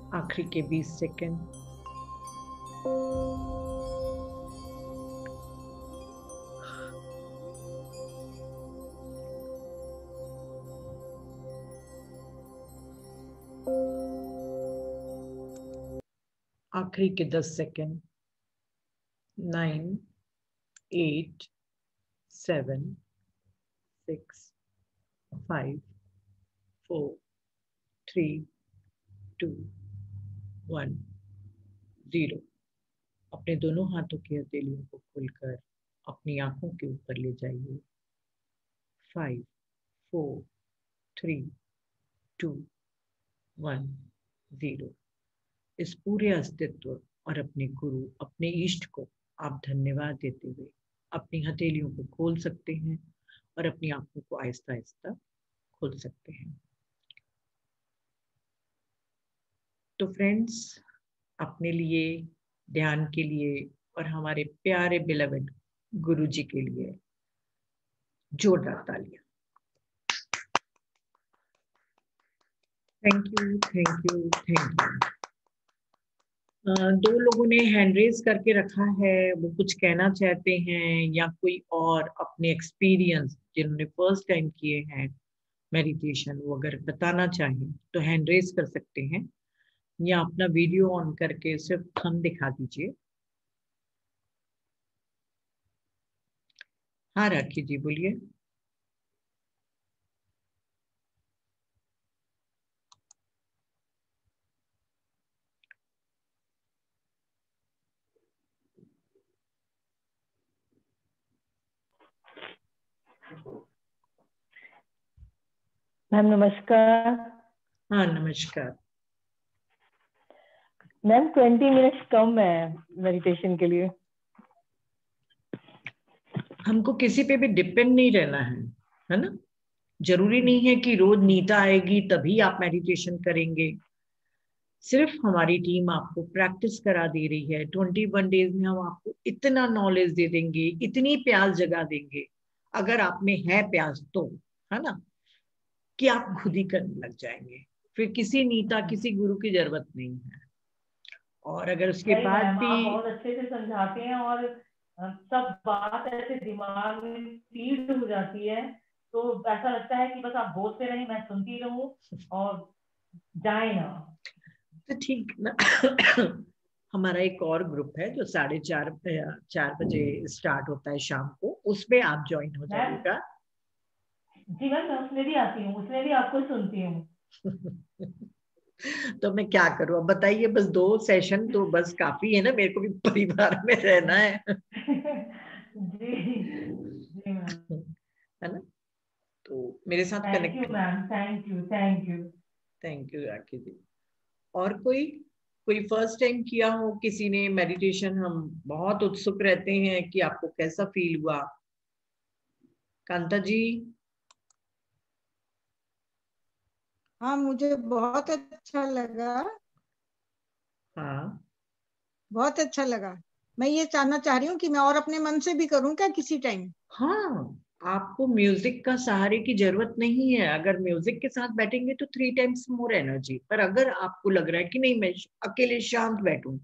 आखिरी के 20 सेकंड। आखिरी के 10 सेकंड। 9, 8, 7, 6, 5, 4, 3, 2, 1, 0। अपने दोनों हाथों की हथेलियों को खोलकर अपनी आंखों के ऊपर ले जाइए। 5, 4, 3, 2, 1, 0। इस पूरे अस्तित्व और अपने गुरु, अपने इष्ट को आप धन्यवाद देते हुए अपनी हथेलियों को खोल सकते हैं और अपनी आंखों को आहिस्ता आहिस्ता खोल सकते हैं। तो फ्रेंड्स, अपने लिए, ध्यान के लिए और हमारे प्यारे बिलवेड गुरु जी के लिए जोरदार तालियां। Thank you, thank you, thank you. 2 लोगों ने हैंड रेज करके रखा है, वो कुछ कहना चाहते हैं या कोई और अपने एक्सपीरियंस जिन्होंने फर्स्ट टाइम किए हैं मेडिटेशन, वो अगर बताना चाहें तो हैंड रेज कर सकते हैं या अपना वीडियो ऑन करके सिर्फ थंब दिखा दीजिए। हाँ राखी जी बोलिए। मैम नमस्कार। हाँ नमस्कार। मैम 20 मिनट्स कम है मेडिटेशन के लिए। हमको किसी पे भी डिपेंड नहीं रहना है ना। जरूरी नहीं है कि रोज नीता आएगी तभी आप मेडिटेशन करेंगे। सिर्फ हमारी टीम आपको प्रैक्टिस करा दे रही है। 21 डेज में हम आपको इतना नॉलेज दे देंगे, इतनी प्यास जगा देंगे, अगर आप में है प्यास तो, है ना, कि आप खुद ही करने लग जाएंगे। फिर किसी नीता, किसी गुरु की जरूरत नहीं है। और अगर उसके बाद भी आप बहुत अच्छे से समझाते हैं और सब बात ऐसे दिमाग में फीड हो जाती है, तो ऐसा लगता है कि बस आप बोलते रहें, मैं सुनती रहूं और जाए ना। तो ठीक ना। हमारा एक और ग्रुप है जो 4:30 बजे स्टार्ट होता है शाम को, उसमें आप ज्वाइन हो जाइएगा। जी मैम, मैं उसमें भी आती हूँ, उसमें भी आपको सुनती हूँ। तो मैं क्या करूं अब बताइए। बस 2 सेशन तो बस काफी है ना, मेरे को भी परिवार में रहना है। जी जी मैम, है ना। तो मेरे साथ thank connect. You ma'am, thank you thank you. Thank you Rakhi ji. और कोई फर्स्ट टाइम किया हो किसी ने मेडिटेशन? हम बहुत उत्सुक रहते हैं कि आपको कैसा फील हुआ। कांता जी। हाँ, मुझे बहुत अच्छा लगा, हाँ बहुत अच्छा लगा। मैं ये जानना चाह रही हूँ कि मैं और अपने मन से भी करूँ क्या किसी टाइम? हाँ, आपको म्यूजिक का सहारे की जरूरत नहीं है। अगर म्यूजिक के साथ बैठेंगे तो 3 टाइम्स मोर एनर्जी। पर अगर आपको लग रहा है कि नहीं मैं अकेले शांत बैठूं,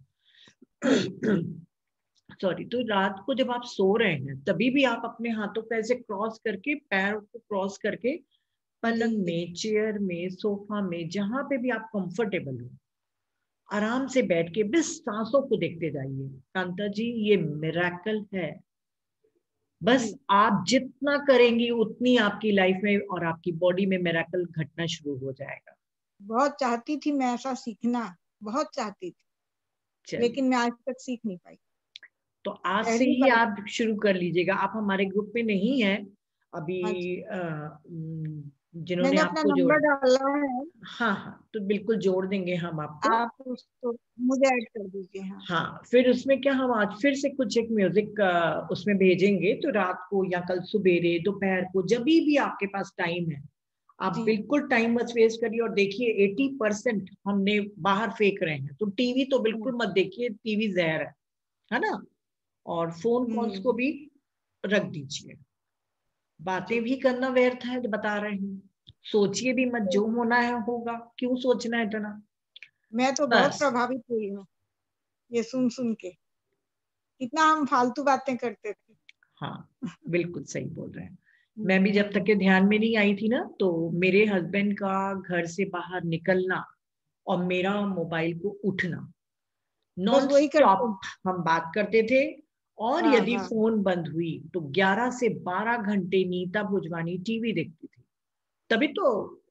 सॉरी, तो रात को जब आप सो रहे हैं तभी भी आप अपने हाथों को ऐसे क्रॉस करके, पैर को क्रॉस करके, पलंग में, चेयर में, सोफा में, जहां पे भी आप कंफर्टेबल हो, आराम से बैठ के बस सांसों को देखते जाइए। कांता जी, ये मिरेकल है। बस आप जितना करेंगी उतनी आपकी लाइफ में और आपकी बॉडी में मिरेकल घटना शुरू हो जाएगा। बहुत चाहती थी मैं ऐसा सीखना, बहुत चाहती थी, लेकिन मैं आज तक सीख नहीं पाई। तो आज से पहली ही बार। आप शुरू कर लीजिएगा। आप हमारे ग्रुप में नहीं है अभी। हाँ जी, जिन्होंने मैंने अपना आपको जोड़, नंबर डाला है, हाँ हाँ, तो बिल्कुल जोड़ देंगे हम आपको। आप उसको मुझे ऐड कर दीजिए। हाँ हाँ, फिर उसमें क्या, हम आज फिर से कुछ एक म्यूजिक उसमें भेजेंगे। तो रात को या कल सुबेरे, दोपहर को, जब भी आपके पास टाइम है, आप जी, बिल्कुल टाइम मत वेस्ट करिए। और देखिए 80% हमने बाहर फेंक रहे हैं। तो टीवी तो बिल्कुल मत देखिए, टीवी जहर है ना। और फोन कॉल्स को भी रख दीजिए। बातें भी करना व्यर्थ है, जो बता रहे हैं। सोचिए भी मत, जो होना है होगा, क्यों सोचना है इतना। मैं तो बहुत बस। प्रभावित हुई हूँ ये सुन के, कितना हम फालतू बातें करते थे। हाँ, बिल्कुल सही बोल रहे हैं। मैं भी जब तक के ध्यान में नहीं आई थी ना, तो मेरे हस्बैंड का घर से बाहर निकलना और मेरा मोबाइल को उठना, नॉन वही करते स्टॉप हम बात करते थे। और हाँ, यदि हाँ। फोन बंद हुई तो 11 से 12 घंटे नीता भोजवानी टीवी देखती थी। तभी तो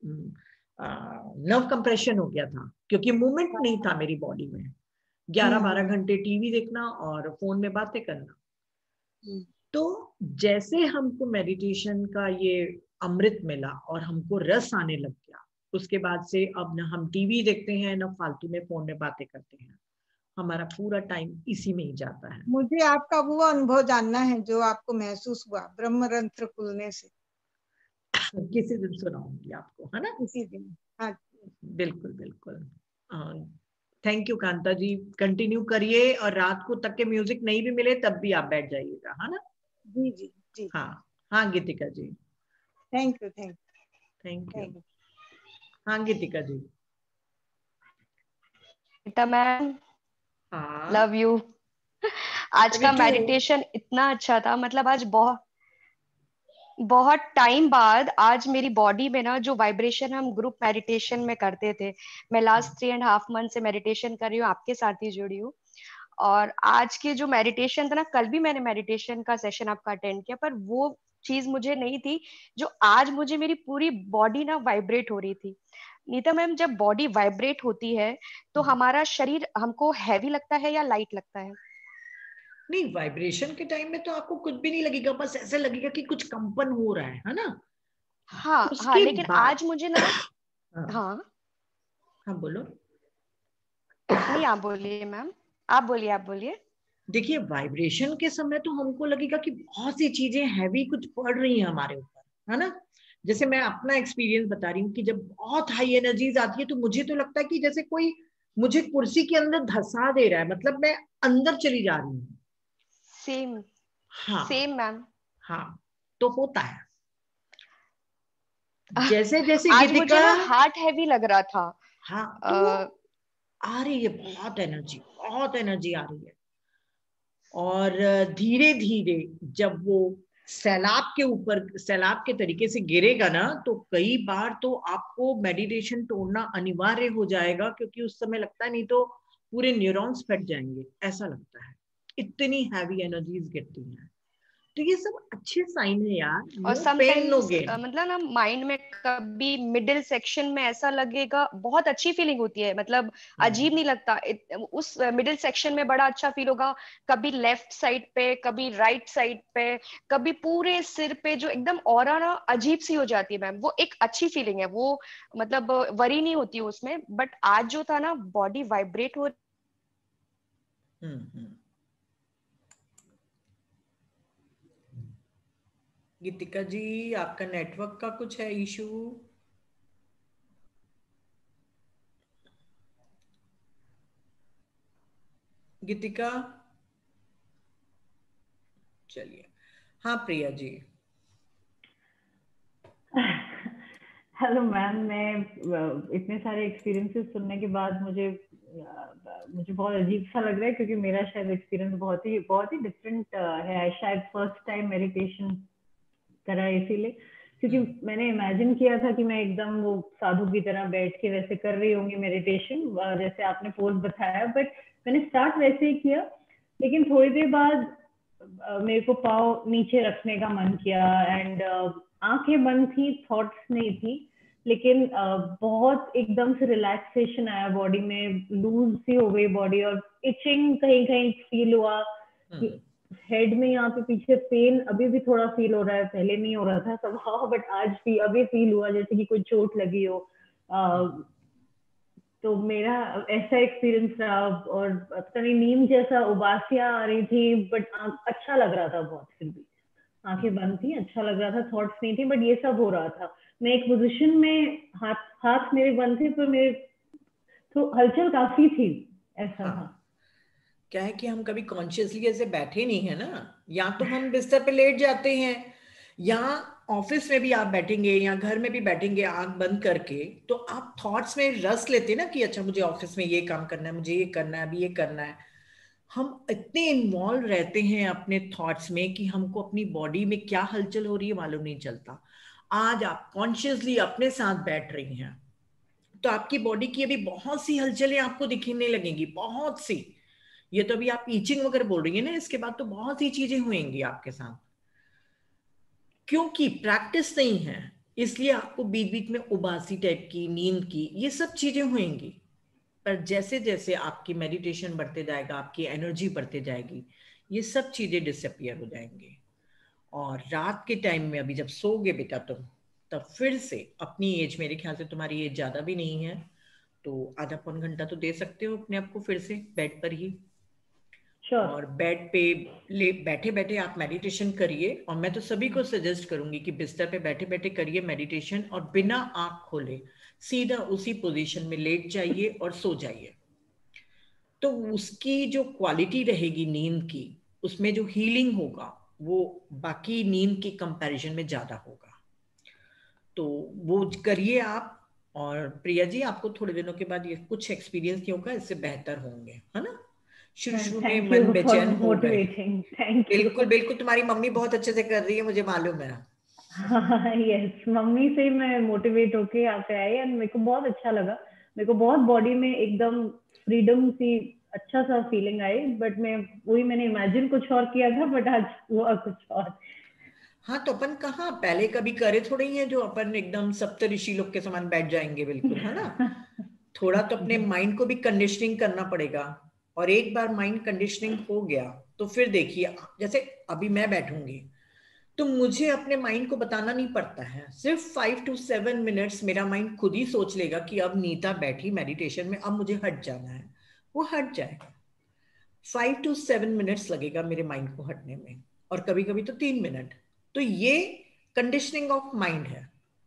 नर्व कंप्रेशन हो गया था, क्योंकि मूवमेंट नहीं था मेरी बॉडी में। 11-12 घंटे टीवी देखना और फोन में बातें करना। तो जैसे हमको मेडिटेशन का ये अमृत मिला और हमको रस आने लग गया, उसके बाद से अब ना हम टीवी देखते हैं ना फालतू में फोन में बातें करते हैं। हमारा पूरा टाइम इसी में ही जाता है। मुझे आपका वो अनुभव जानना है जो आपको महसूस हुआ ब्रह्मरंध्र खुलने से। किसी दिन सुनाऊंगी आपको, है ना? किसी दिन। हाँ, बिल्कुल बिल्कुल। Thank you Kanta ji, continue करिए, और रात को तक के म्यूजिक नहीं भी मिले तब भी आप बैठ जाइएगा, है ना? जी जी जी। हाँ हाँ Geetika ji. Thank you, thank thank you. You. हाँ गीतिका जी। रीता मैम, हाँ, लव यू। आज लव का यू टू। मेडिटेशन इतना अच्छा था, मतलब आज बहुत बहुत टाइम बाद आज मेरी बॉडी में ना जो वाइब्रेशन हम ग्रुप मेडिटेशन में करते थे, मैं लास्ट 3.5 मंथ से मेडिटेशन कर रही हूँ, आपके साथ ही जुड़ी हूँ। और आज के जो मेडिटेशन था ना, कल भी मैंने मेडिटेशन का सेशन आपका अटेंड किया, पर वो चीज मुझे नहीं थी जो आज मुझे, मेरी पूरी बॉडी ना वाइब्रेट हो रही थी। नीता मैम, जब बॉडी वाइब्रेट होती है तो हमारा शरीर हमको हैवी लगता है या लाइट लगता है? नहीं, वाइब्रेशन के टाइम में तो आपको कुछ भी नहीं लगेगा, बस ऐसा लगेगा कि कुछ कंपन हो रहा है ना? हाँ हाँ, उसके लेकिन बाद आज मुझे ना हाँ हाँ हाँ बोलो। नहीं, आप बोलिए मैम, आप बोलिए, आप बोलिए। देखिए, वाइब्रेशन के समय तो हमको लगेगा कि बहुत सी चीजें हैवी कुछ पड़ रही हैं हमारे ऊपर, है ना? जैसे मैं अपना एक्सपीरियंस बता रही हूँ कि जब बहुत हाई एनर्जीज आती है तो मुझे तो लगता है कि जैसे कोई मुझे कुर्सी के अंदर धंसा दे रहा है, मतलब मैं अंदर चली जा रही हूँ। सेम हाँ सेम मैम। हाँ, तो होता है। जैसे जैसे आज गीतिका, मुझे ना हार्ट हैवी लग रहा था। हाँ तो आ रही है, बहुत एनर्जी आ रही है। और धीरे धीरे जब वो सैलाब के ऊपर, सैलाब के तरीके से गिरेगा ना, तो कई बार तो आपको मेडिटेशन तोड़ना अनिवार्य हो जाएगा, क्योंकि उस समय लगता है नहीं तो पूरे न्यूरॉन्स फट जाएंगे, ऐसा लगता है, इतनी हैवी एनर्जीज गिरती हैं। तो ये सब अच्छे साइन है यार, और no pain no sometimes gain. मतलब ना माइंड में कभी मिडिल सेक्शन में ऐसा लगेगा, बहुत अच्छी फीलिंग होती है, मतलब अजीब नहीं लगता। उस मिडिल सेक्शन में बड़ा अच्छा फील होगा, कभी लेफ्ट साइड पे, कभी राइट साइड पे, कभी पूरे सिर पे, जो एकदम ऑरा ना अजीब सी हो जाती है मैम, वो एक अच्छी फीलिंग है वो, मतलब वरी नहीं होती उसमें। बट आज जो था ना, बॉडी वाइब्रेट हो। गीतिका जी, आपका नेटवर्क का कुछ है इशू? गीतिका, चलिए। हाँ प्रिया जी। हेलो मैम, मैं इतने सारे एक्सपीरियंसेस सुनने के बाद मुझे बहुत अजीब सा लग रहा है, क्योंकि मेरा शायद एक्सपीरियंस बहुत ही डिफरेंट है। शायद फर्स्ट टाइम मेडिटेशन करा है इसीलिए, क्योंकि मैंने इमेजिन किया था कि मैं एकदम वो साधु की तरह बैठ के वैसे कर रही होंगी मेडिटेशन, जैसे आपने पोज बताया। बट मैंने स्टार्ट वैसे ही किया, लेकिन थोड़ी देर बाद मेरे को पाँव नीचे रखने का मन किया, एंड आंखें बंद थी, थॉट्स नहीं थी, लेकिन बहुत एकदम से रिलैक्सेशन आया बॉडी में, लूज सी हो गई बॉडी, और इचिंग कहीं कहीं फील हुआ, हेड में यहाँ पे पीछे पेन अभी भी थोड़ा फील हो रहा है, पहले नहीं हो रहा था सब, बट आज भी अभी फील हुआ जैसे कि कोई चोट लगी हो। तो मेरा ऐसा एक्सपीरियंस रहा, और पता नहीं नींद जैसा उबासियां आ रही थी, बट अच्छा लग रहा था बहुत, फिर भी आंखें बंद थी, अच्छा लग रहा था, थॉट्स नहीं थी, बट ये सब हो रहा था। मैं एक पोजीशन में, हाथ मेरे बंद थे, पर मेरे तो हलचल काफी थी, ऐसा था। क्या है कि हम कभी कॉन्शियसली ऐसे बैठे नहीं है ना, या तो हम बिस्तर पे लेट जाते हैं, या ऑफिस में भी आप बैठेंगे या घर में भी बैठेंगे आंख बंद करके, तो आप थॉट्स में रस लेते ना कि अच्छा मुझे ऑफिस में ये काम करना है, मुझे ये करना है, अभी ये करना है। हम इतने इन्वॉल्व रहते हैं अपने थॉट्स में कि हमको अपनी बॉडी में क्या हलचल हो रही है मालूम नहीं चलता। आज आप कॉन्शियसली अपने साथ बैठ रही हैं तो आपकी बॉडी की अभी बहुत सी हलचलें आपको दिखने लगेंगी, बहुत सी। ये तो अभी आप ईचिंग वगैरह बोल रही है ना, इसके बाद तो बहुत सी चीजें हुएंगी आपके साथ, क्योंकि प्रैक्टिस नहीं है इसलिए आपको बीच बीच में उबासी टाइप की, नींद की, ये सब चीजें होंगी। पर जैसे जैसे आपकी मेडिटेशन बढ़ते जाएगा, आपकी एनर्जी बढ़ते जाएगी, ये सब चीजें डिसअपियर हो जाएंगी। और रात के टाइम में अभी जब सोगे बेटा तुम, तब फिर से अपनी एज, मेरे ख्याल से तुम्हारी एज ज्यादा भी नहीं है, तो आधा पौन घंटा तो दे सकते हो अपने आप को फिर से बेड पर ही। Sure. और बेड पे बैठे बैठे आप मेडिटेशन करिए। और मैं तो सभी को सजेस्ट करूंगी कि बिस्तर पे बैठे बैठे करिए मेडिटेशन, और बिना आंख खोले सीधा उसी पोजीशन में लेट जाइए और सो जाइए। तो उसकी जो क्वालिटी रहेगी नींद की, उसमें जो हीलिंग होगा वो बाकी नींद के कंपैरिजन में ज्यादा होगा। तो वो करिए आप। और प्रिया जी, आपको थोड़े दिनों के बाद ये कुछ एक्सपीरियंस नहीं होगा, इससे बेहतर होंगे, है ना। शुरू में मन बेचैन हो गए। बिल्कुल बिल्कुल, तुम्हारी मम्मी बहुत अच्छे से कर रही है, मुझे मालूम है। यस, मम्मी से मैं मोटिवेट होके यहाँ पे आई एंड मेरे को बहुत अच्छा लगा। मेरे को बहुत बॉडी में एकदम फ्रीडम सी, अच्छा सा फीलिंग आई। बट मैंने इमेजिन कुछ और किया था, बट आज हुआ कुछ और। हाँ, तो अपन कहाँ पहले कभी करे थोड़े ही है जो अपन एकदम सप्त ऋषि लोग के समान बैठ जाएंगे, बिल्कुल, है ना। थोड़ा तो अपने माइंड को भी कंडीशनिंग करना पड़ेगा। और एक बार माइंड कंडीशनिंग हो गया तो फिर देखिए, जैसे अभी मैं बैठूंगी तो मुझे अपने माइंड को बताना नहीं पड़ता है, सिर्फ 5 to 7 मिनट्स मेरा माइंड खुद ही सोच लेगा कि अब नीता बैठी मेडिटेशन में, अब मुझे हट जाना है, वो हट जाएगा। 5 to 7 मिनट्स लगेगा मेरे माइंड को हटने में, और कभी कभी तो 3 मिनट। तो ये कंडीशनिंग ऑफ माइंड है।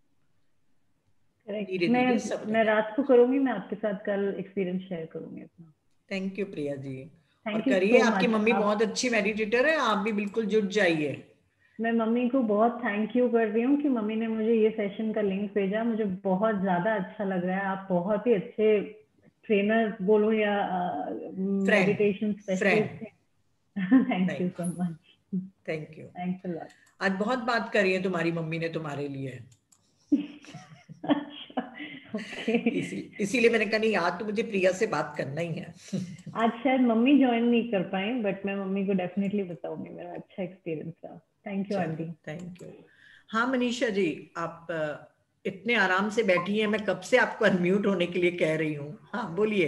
धीरे धीरे सब मैं रात को करूंगी, मैं आपके साथ कल एक्सपीरियंस शेयर करूंगी अपना। Thank you Priya ji. और Thank you करिए, so आपकी much. मम्मी बहुत अच्छी मेडिटेटर है, आप भी बिल्कुल जुट जाइए। मैं मम्मी को बहुत थैंक यू कर रही हूँ कि मम्मी ने मुझे ये सेशन का लिंक भेजा। मुझे बहुत ज्यादा अच्छा लग रहा है। आप बहुत ही अच्छे ट्रेनर बोलो या मेडिटेशन स्पेशलिस्ट हैं। Thank you so much. Thank you. Thanks a lot. आज बहुत बात करी है तुम्हारी मम्मी ने तुम्हारे लिए। इसीलिए मैंने कहा नहीं, आज तो मुझे प्रिया से बात करना ही है। आज शायद मम्मी ज्वाइन नहीं कर पाए, बट मैं मम्मी को डेफिनेटली बताऊंगी, मेरा अच्छा एक्सपीरियंस था। Thank you aunty. Thank you. हाँ मनीषा जी, आप इतने आराम से बैठी हैं, मैं कब से आपको अनम्यूट होने के लिए कह रही हूँ। हाँ बोलिए।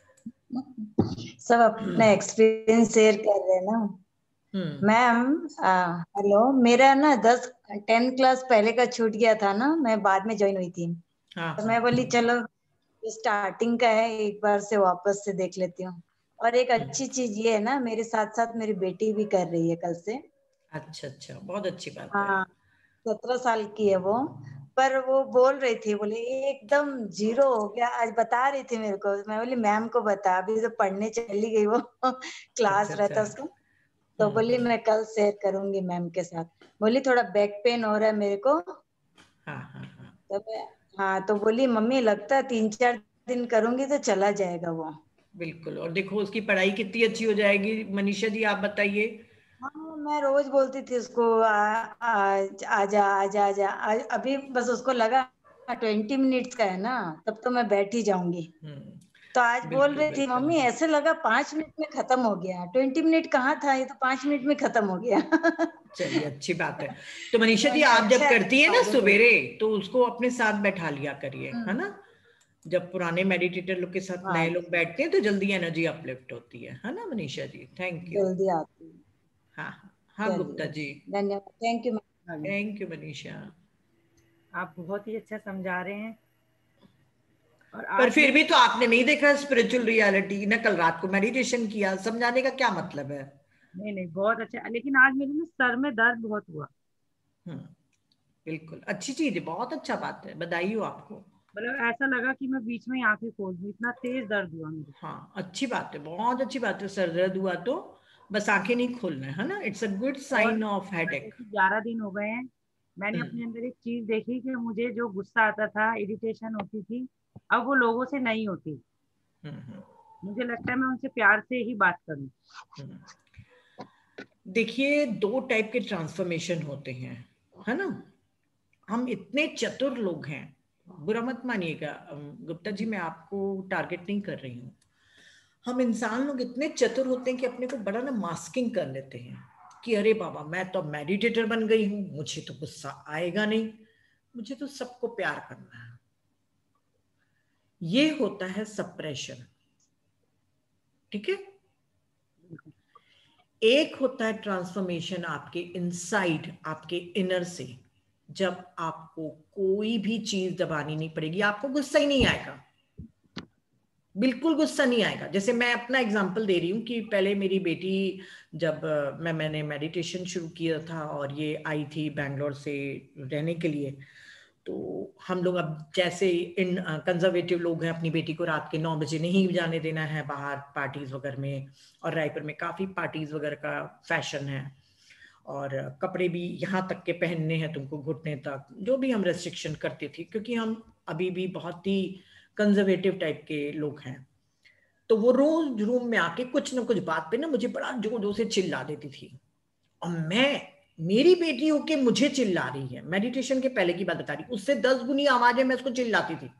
सब अपना एक्सपीरियंस शेयर कर रहे हैं ना। मैम हेलो, मेरा ना 10 क्लास पहले का छूट गया था ना, मैं बाद में ज्वाइन हुई थी। तो मैं बोली चलो स्टार्टिंग का है, एक बार से वापस से देख लेती हूँ। और एक अच्छी चीज ये है ना, मेरे साथ साथ मेरी बेटी भी कर रही है कल से। अच्छा, बहुत अच्छी बात है। हाँ, 17 साल की है वो। पर वो बोल रही थी, बोले एकदम जीरो हो गया। आज बता रही थी मेरे को। मैं बोली मैम को बता, अभी तो पढ़ने चली गई वो क्लास रहता उसका। तो बोली मैं कल शेयर करूंगी मैम के साथ। बोली थोड़ा बैक पेन हो रहा है मेरे को। हाँ, तो बोली मम्मी लगता है 3-4 दिन करूंगी तो चला जाएगा वो। बिल्कुल। और देखो उसकी पढ़ाई कितनी अच्छी हो जाएगी। मनीषा जी आप बताइए। हाँ, मैं रोज बोलती थी उसको आजा आजा आजा। अभी बस उसको लगा 20 मिनट्स का है ना, तब तो मैं बैठ ही जाऊंगी। तो आज बोल रही थी मम्मी ऐसे लगा 5 मिनट में खत्म हो गया। 20 मिनट कहाँ था, ये तो 5 मिनट में खत्म हो गया। चलिए अच्छी बात है। तो मनीषा जी आप जब करती है ना सवेरे, तो उसको अपने साथ बैठा लिया करिए, है ना। जब पुराने मेडिटेटर लोग के साथ नए लोग बैठते हैं तो जल्दी एनर्जी अपलिफ्ट होती है ना मनीषा जी। Thank you. जल्दी आती है। हाँ गुप्ता जी, धन्यवाद। Thank you. Thank you Manisha. आप बहुत ही अच्छा समझा रहे हैं। और पर फिर भी तो आपने नहीं देखा स्पिरिचुअल रियलिटी ना, कल रात को मेडिटेशन किया, समझाने का क्या मतलब है। नहीं बहुत अच्छा। लेकिन आज मेरे ना सर में दर्द बहुत हुआ। बिल्कुल अच्छी चीज है, बहुत अच्छा बात है, बधाई हो आपको। मतलब ऐसा लगा कि मैं बीच में आंखें खोल दूं, इतना तेज दर्द हुआ मुझे। हाँ अच्छी बात है, बहुत अच्छी बात है। सर दर्द हुआ तो बस आंखें नहीं खोलना है ना, it's a good sign of headache. 11 दिन हो गए हैं, मैंने अपने अंदर एक चीज देखी कि मुझे जो गुस्सा आता था, इरिटेशन होती थी, अब वो लोगों से नहीं होती। मुझे लगता है मैं उनसे प्यार से ही बात करूं। देखिए, 2 टाइप के ट्रांसफॉर्मेशन होते हैं, है ना। हम इतने चतुर लोग हैं, बुरा मत मानिएगा गुप्ता जी, मैं आपको टारगेट नहीं कर रही हूँ। हम इंसान लोग इतने चतुर होते हैं कि अपने को बड़ा ना मास्किंग कर लेते हैं कि अरे बाबा मैं तो मेडिटेटर बन गई हूँ, मुझे तो गुस्सा आएगा नहीं, मुझे तो सबको प्यार करना है। ये होता है सप्रेशन, ठीक है। एक होता है ट्रांसफॉर्मेशन आपके इनसाइड, आपके इनर से, जब आपको कोई भी चीज दबानी नहीं पड़ेगी, आपको गुस्सा ही नहीं आएगा, बिल्कुल गुस्सा नहीं आएगा। जैसे मैं अपना एग्जांपल दे रही हूँ कि पहले मेरी बेटी जब मैंने मेडिटेशन शुरू किया था और ये आई थी बैंगलोर से रहने के लिए, तो हम लोग अब जैसे इन कंजर्वेटिव लोग हैं, अपनी बेटी को रात के 9 बजे नहीं जाने देना है बाहर पार्टीज वगैरह में, और रायपुर में काफ़ी पार्टीज वगैरह का फैशन है, और कपड़े भी यहाँ तक के पहनने हैं तुमको, घुटने तक, जो भी हम रेस्ट्रिक्शन करते थे, क्योंकि हम अभी भी बहुत ही कंजर्वेटिव टाइप के लोग हैं। तो वो रोज रूम में आके कुछ ना कुछ बात पे ना मुझे बड़ा जोर जोर से चिल्ला देती थी, और मेरी बेटी होके मुझे चिल्ला रही है, मेडिटेशन के पहले की बात बता रही, उससे 10 गुनी आवाजें मैं उसको चिल्लाती थी,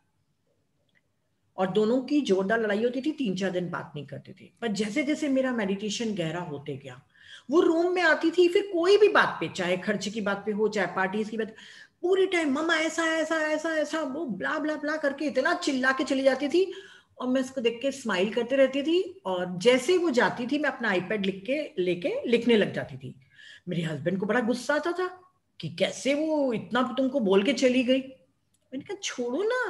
और दोनों की जोरदार लड़ाई होती थी, 3-4 दिन बात नहीं करते थे। पर जैसे जैसे मेरा मेडिटेशन गहरा होते गया, वो रूम में आती थी, फिर कोई भी बात पे, चाहे खर्च की बात पे हो, चाहे पार्टीज की बात, पूरे टाइम मम्मा ऐसा ऐसा ऐसा ऐसा वो ब्ला ब्ला ब्ला करके इतना चिल्ला के चली जाती थी, और मैं उसको देख के स्माइल करते रहती थी, और जैसे वो जाती थी मैं अपना आईपैड लेके लिखने लग जाती थी। मेरे हस्बैंड को बड़ा गुस्सा आता था कि कैसे वो इतना तुमको बोल के चली गई। मैंने कहा छोड़ो ना,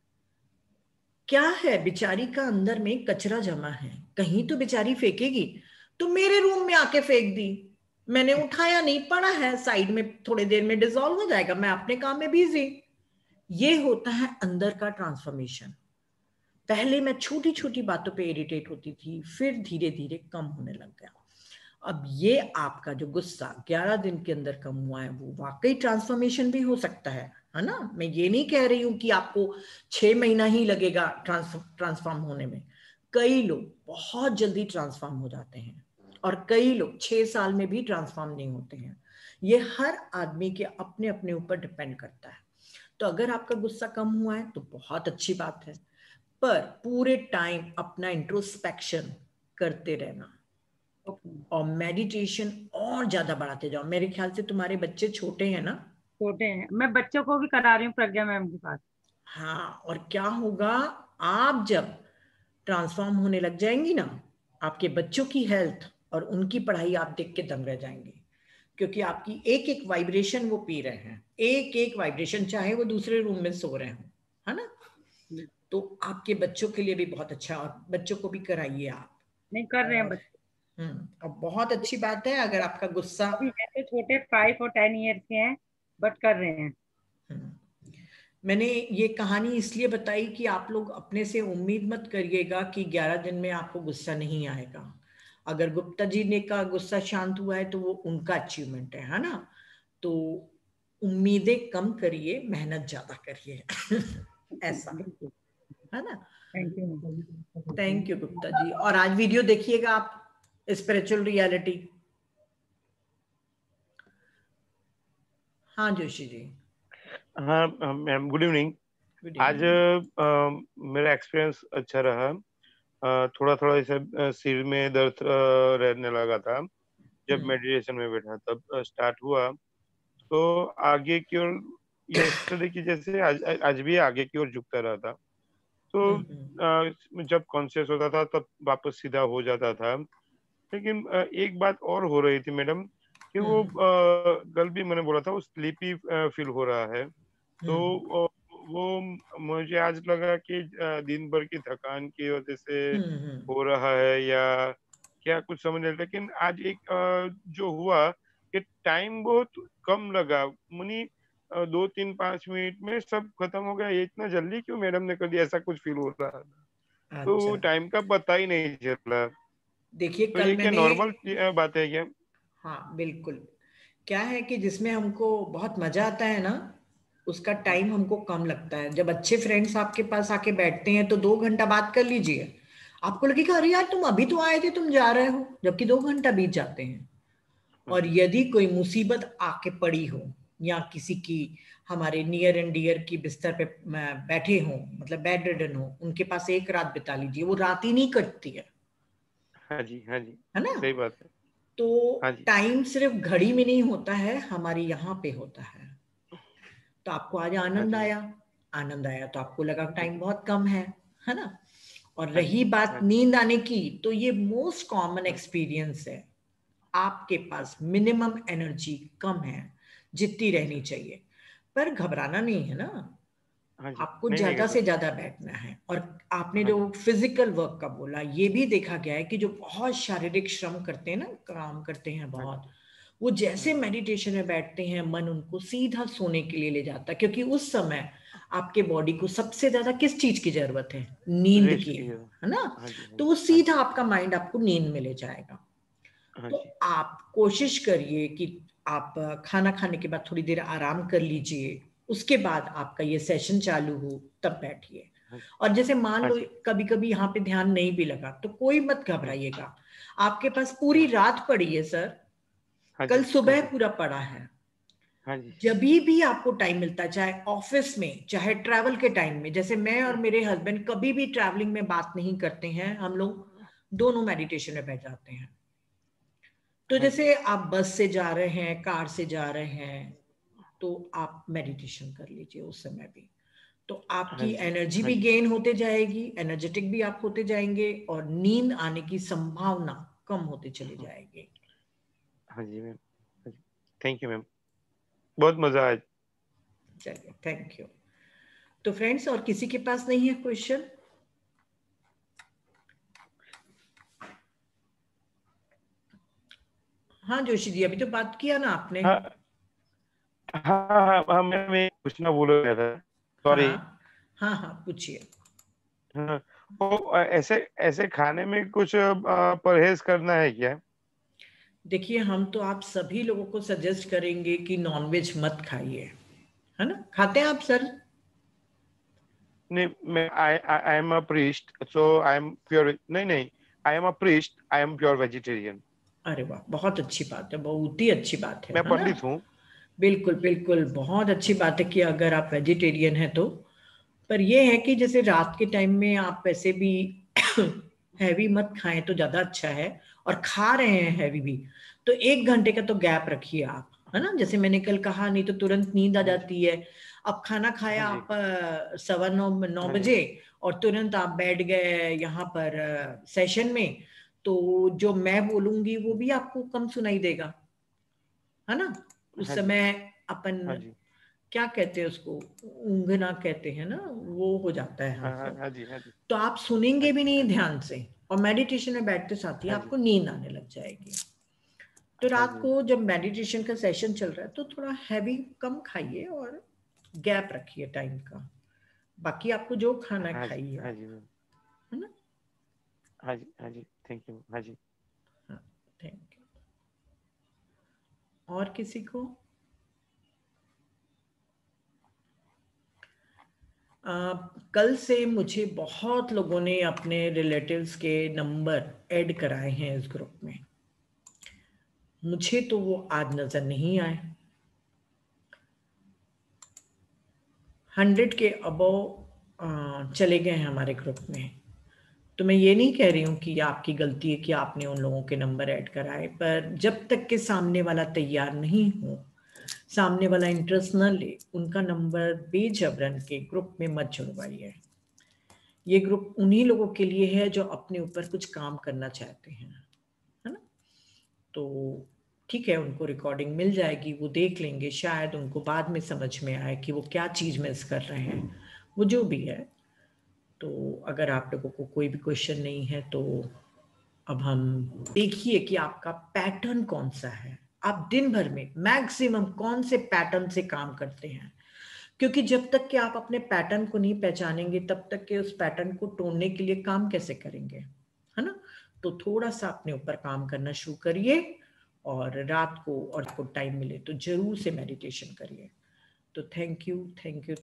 क्या है, बेचारी का अंदर में कचरा जमा है, कहीं तो बेचारी फेंकेगी, तो मेरे रूम में आके फेंक दी, मैंने उठाया नहीं, पड़ा है साइड में, थोड़ी देर में डिसॉल्व हो जाएगा, मैं अपने काम में बिजी। ये होता है अंदर का ट्रांसफॉर्मेशन। पहले मैं छोटी छोटी बातों पे इरिटेट होती थी, फिर धीरे धीरे कम होने लग गया। अब ये आपका जो गुस्सा 11 दिन के अंदर कम हुआ है, वो वाकई ट्रांसफॉर्मेशन भी हो सकता है ना। मैं ये नहीं कह रही हूं कि आपको 6 महीना ही लगेगा ट्रांसफॉर्म होने में। कई लोग बहुत जल्दी ट्रांसफॉर्म हो जाते हैं, और कई लोग 6 साल में भी ट्रांसफॉर्म नहीं होते हैं। ये हर आदमी के अपने अपने ऊपर डिपेंड करता है। तो अगर आपका गुस्सा कम हुआ है तो बहुत अच्छी बात है, पर पूरे टाइम अपना इंट्रोस्पेक्शन करते रहना, और मेडिटेशन और ज्यादा बढ़ाते जाओ। मेरे ख्याल से तुम्हारे बच्चे छोटे हैं ना? छोटे हैं, मैं बच्चों को भी करा रही हूँ प्रज्ञा मैम के पास। हाँ, और क्या होगा, आप जब ट्रांसफॉर्म होने लग जाएंगी ना, आपके बच्चों की हेल्थ और उनकी पढ़ाई आप देख के दंग रह जाएंगे, क्योंकि आपकी एक एक वाइब्रेशन वो पी रहे हैं, एक एक वाइब्रेशन, चाहे वो दूसरे रूम में सो रहे हो, है ना। तो आपके बच्चों के लिए भी बहुत अच्छा, और बच्चों को भी कराइए आप। नहीं कर रहे हैं बच्चे। और बहुत अच्छी बात है अगर आपका गुस्सा, अभी है तो छोटे 5 और 10 ईयर के हैं, बट कर रहे हैं। मैंने ये कहानी इसलिए बताई कि आप लोग अपने से उम्मीद मत करिएगा कि 11 दिन में आपको गुस्सा नहीं आएगा। अगर गुप्ता जी ने का गुस्सा शांत हुआ है तो वो उनका अचीवमेंट है ना। तो उम्मीदें कम करिए, मेहनत ज्यादा करिए ऐसा है ना। Thank you Gupta ji. और आज वीडियो देखिएगा आप, स्पिरिचुअल रियलिटी। हाँ जोशी जी। हाँ मैम, गुड इवनिंग। आज मेरा एक्सपीरियंस अच्छा रहा। थोड़ा थोड़ा ऐसे सिर में दर्द रहने लगा था जब मेडिटेशन में बैठा, तब स्टार्ट हुआ। तो आगे की ओर यस्टरडे की जैसे आज भी आगे की ओर झुकता रहा था। तो जब कॉन्शियस होता था तब वापस सीधा हो जाता था। लेकिन एक बात और हो रही थी मैडम कि वो कल भी मैंने बोला था, वो स्लीपी फील हो रहा है। तो वो मुझे आज लगा कि दिन भर की थकान की वजह से हो रहा है या क्या, कुछ समझ नहीं। लेकिन आज एक जो हुआ कि टाइम बहुत कम लगा, मुनी 2-3-5 मिनट में सब खत्म हो गया। ये इतना जल्दी क्यों मैडम ने कर दिया, ऐसा कुछ फील हो रहा था। तो टाइम का पता ही नहीं चला। देखिए तो कल ये क्या मैंने, नॉर्मल बात है क्या? हाँ बिल्कुल, क्या है कि जिसमें हमको बहुत मजा आता है ना, उसका टाइम हमको कम लगता है। जब अच्छे फ्रेंड्स आपके पास आके बैठते हैं तो 2 घंटा बात कर लीजिए, आपको लगेगा अरे यार तुम अभी तो आए थे, तुम जा रहे हो, जबकि 2 घंटा बीत जाते हैं। और यदि कोई मुसीबत आके पड़ी हो या किसी की, हमारे नियर एंड डियर की बिस्तर पे बैठे हो, मतलब बेड रिडन हो, उनके पास एक रात बिता लीजिए, वो रात ही नहीं कटती है। हाँ जी, हाँ जी, है ना? सही बात है। तो हाँ जी, टाइम सिर्फ घड़ी में नहीं होता है, हमारे यहाँ पे होता है। तो आपको आज हाँ आनंद जी, आया, आनंद आया तो आपको लगा टाइम बहुत कम है ना? और हाँ जी, रही बात हाँ जी, नींद आने की, तो ये मोस्ट कॉमन एक्सपीरियंस है। आपके पास मिनिमम एनर्जी कम है जितनी रहनी चाहिए, पर घबराना नहीं है ना, हाँ जी, आपको नहीं नहीं ज्यादा करता। से ज्यादा बैठना है। और आपने हाँ जो जी, फिजिकल वर्क का बोला, ये भी देखा गया है कि जो बहुत शारीरिक श्रम करते हैं ना, काम करते हैं हाँ बहुत, जी, वो जैसे हाँ मेडिटेशन में बैठते हैं, मन उनको सीधा सोने के लिए ले जाता है, क्योंकि उस समय आपके बॉडी को सबसे ज्यादा किस चीज की जरूरत है? जी, नींद रेस्ट की, की जगह। है ना? हाँ जी, हाँ तो जी, वो हाँ जी, सीधा आपका माइंड आपको नींद में ले जाएगा। हाँ तो जी, आप कोशिश करिए कि आप खाना खाने के बाद थोड़ी देर आराम कर लीजिए, उसके बाद आपका ये सेशन चालू हो तब बैठिए। हाँ जी, और जैसे मान हाँ लो जी, कभी कभी यहाँ पे ध्यान नहीं भी लगा, तो कोई मत हाँ जी, घबराइएगा, आपके पास पूरी रात पड़ी है सर, हाँ कल जी, हाँ सुबह जी, पूरा पड़ा है। हाँ जी, जब भी आपको टाइम मिलता है, चाहे ऑफिस में, चाहे ट्रैवल के टाइम में, जैसे मैं और मेरे हस्बैंड कभी भी ट्रैवलिंग में बात नहीं करते हैं, हम लोग दोनों मेडिटेशन में बैठ जाते हैं। तो हाँ जी, जैसे आप बस से जा रहे हैं, कार से जा रहे हैं, तो आप मेडिटेशन कर लीजिए उस समय भी, तो हाँ आपकी जी, एनर्जी हाँ भी जी, गेन होते जाएगी, एनर्जेटिक भी आप होते जाएंगे, और नींद आने की संभावना कम होते चली जाएगी। हाँ जी मैम, हाँ जी, थैंक यू मैम, बहुत मजा आया। चलिए, थैंक यू। तो फ्रेंड्स, और किसी के पास नहीं है क्वेश्चन? हाँ जोशी जी, अभी तो बात किया ना आपने। हाँ हाँ हाँ हाँ, मैं पूछना भूल गया था, सॉरी। हाँ हाँ हाँ, पूछिए। हाँ, तो ऐसे ऐसे खाने में कुछ परहेज करना है क्या? देखिए, हम तो आप सभी लोगों को सजेस्ट करेंगे कि नॉनवेज मत खाइए, है ना? खाते हैं आप सर? नहीं, मैं I am a priest, so I am pure, नहीं नहीं, I am a priest, I am pure vegetarian. अरे वाह, बहुत अच्छी बात है, बहुत ही अच्छी बात मैं है ना? पंडित हूँ। बिल्कुल बिल्कुल, बहुत अच्छी बात है कि अगर आप वेजिटेरियन हैं तो। पर ये है कि जैसे रात के टाइम में आप वैसे भी हैवी मत खाएं तो ज्यादा अच्छा है, और खा रहे हैं हैवी भी तो 1 घंटे का तो गैप रखिए आप, है ना? जैसे मैंने कल कहा, नहीं तो तुरंत नींद आ हाँ जी, जाती है। अब खाना खाया हाँ जी, आप 9:15 हाँ जी, बजे, और तुरंत आप बैठ गए यहाँ पर सेशन में, तो जो मैं बोलूंगी वो भी आपको कम सुनाई देगा, है ना? उस हाँ जी, समय अपन हाँ जी, क्या कहते हैं उसको, ऊँघना कहते हैं ना, वो हो जाता है हाँ हाँ हमको। हाँ जी, हाँ जी, तो आप हाँ सुनेंगे भी जी, नहीं हाँ जी, ध्यान से, और मेडिटेशन में बैठते साथ ही हाँ जी, आपको नींद आने लग जाएगी। तो हाँ रात जी, को जब मेडिटेशन का सेशन चल रहा है तो थोड़ा हैवी कम खाइए, और गैप रखिए टाइम का। बाकी आपको जो खाना है हाँ जी, खाइए हाँ आप, जी मैम, है ना? हाँ जी, हाँ जी, थैंक यू, हाँ जी। हाँ, थैंक यू। और किसी को? कल से मुझे बहुत लोगों ने अपने रिलेटिव्स के नंबर ऐड कराए हैं इस ग्रुप में, मुझे तो वो आज नजर नहीं आए। 100 के अबव चले गए हैं हमारे ग्रुप में। तो मैं ये नहीं कह रही हूँ कि आपकी गलती है कि आपने उन लोगों के नंबर ऐड कराए, पर जब तक के सामने वाला तैयार नहीं हो, सामने वाला इंटरेस्ट न ले, उनका नंबर बेजबरन के ग्रुप में मत जुड़वाइए। ये ग्रुप उन्हीं लोगों के लिए है जो अपने ऊपर कुछ काम करना चाहते हैं, है ना? तो ठीक है, उनको रिकॉर्डिंग मिल जाएगी, वो देख लेंगे, शायद उनको बाद में समझ में आए कि वो क्या चीज़ मिस कर रहे हैं, वो जो भी है। तो अगर आप लोगों को कोई भी क्वेश्चन नहीं है तो अब हम देखिए कि आपका पैटर्न कौन सा है, आप दिन भर में मैक्सिमम कौन से पैटर्न से काम करते हैं, क्योंकि जब तक कि आप अपने पैटर्न को नहीं पहचानेंगे तब तक के उस पैटर्न को तोड़ने के लिए काम कैसे करेंगे, है ना? तो थोड़ा सा अपने ऊपर काम करना शुरू करिए, और रात को और आपको टाइम मिले तो जरूर से मेडिटेशन करिए। तो थैंक यू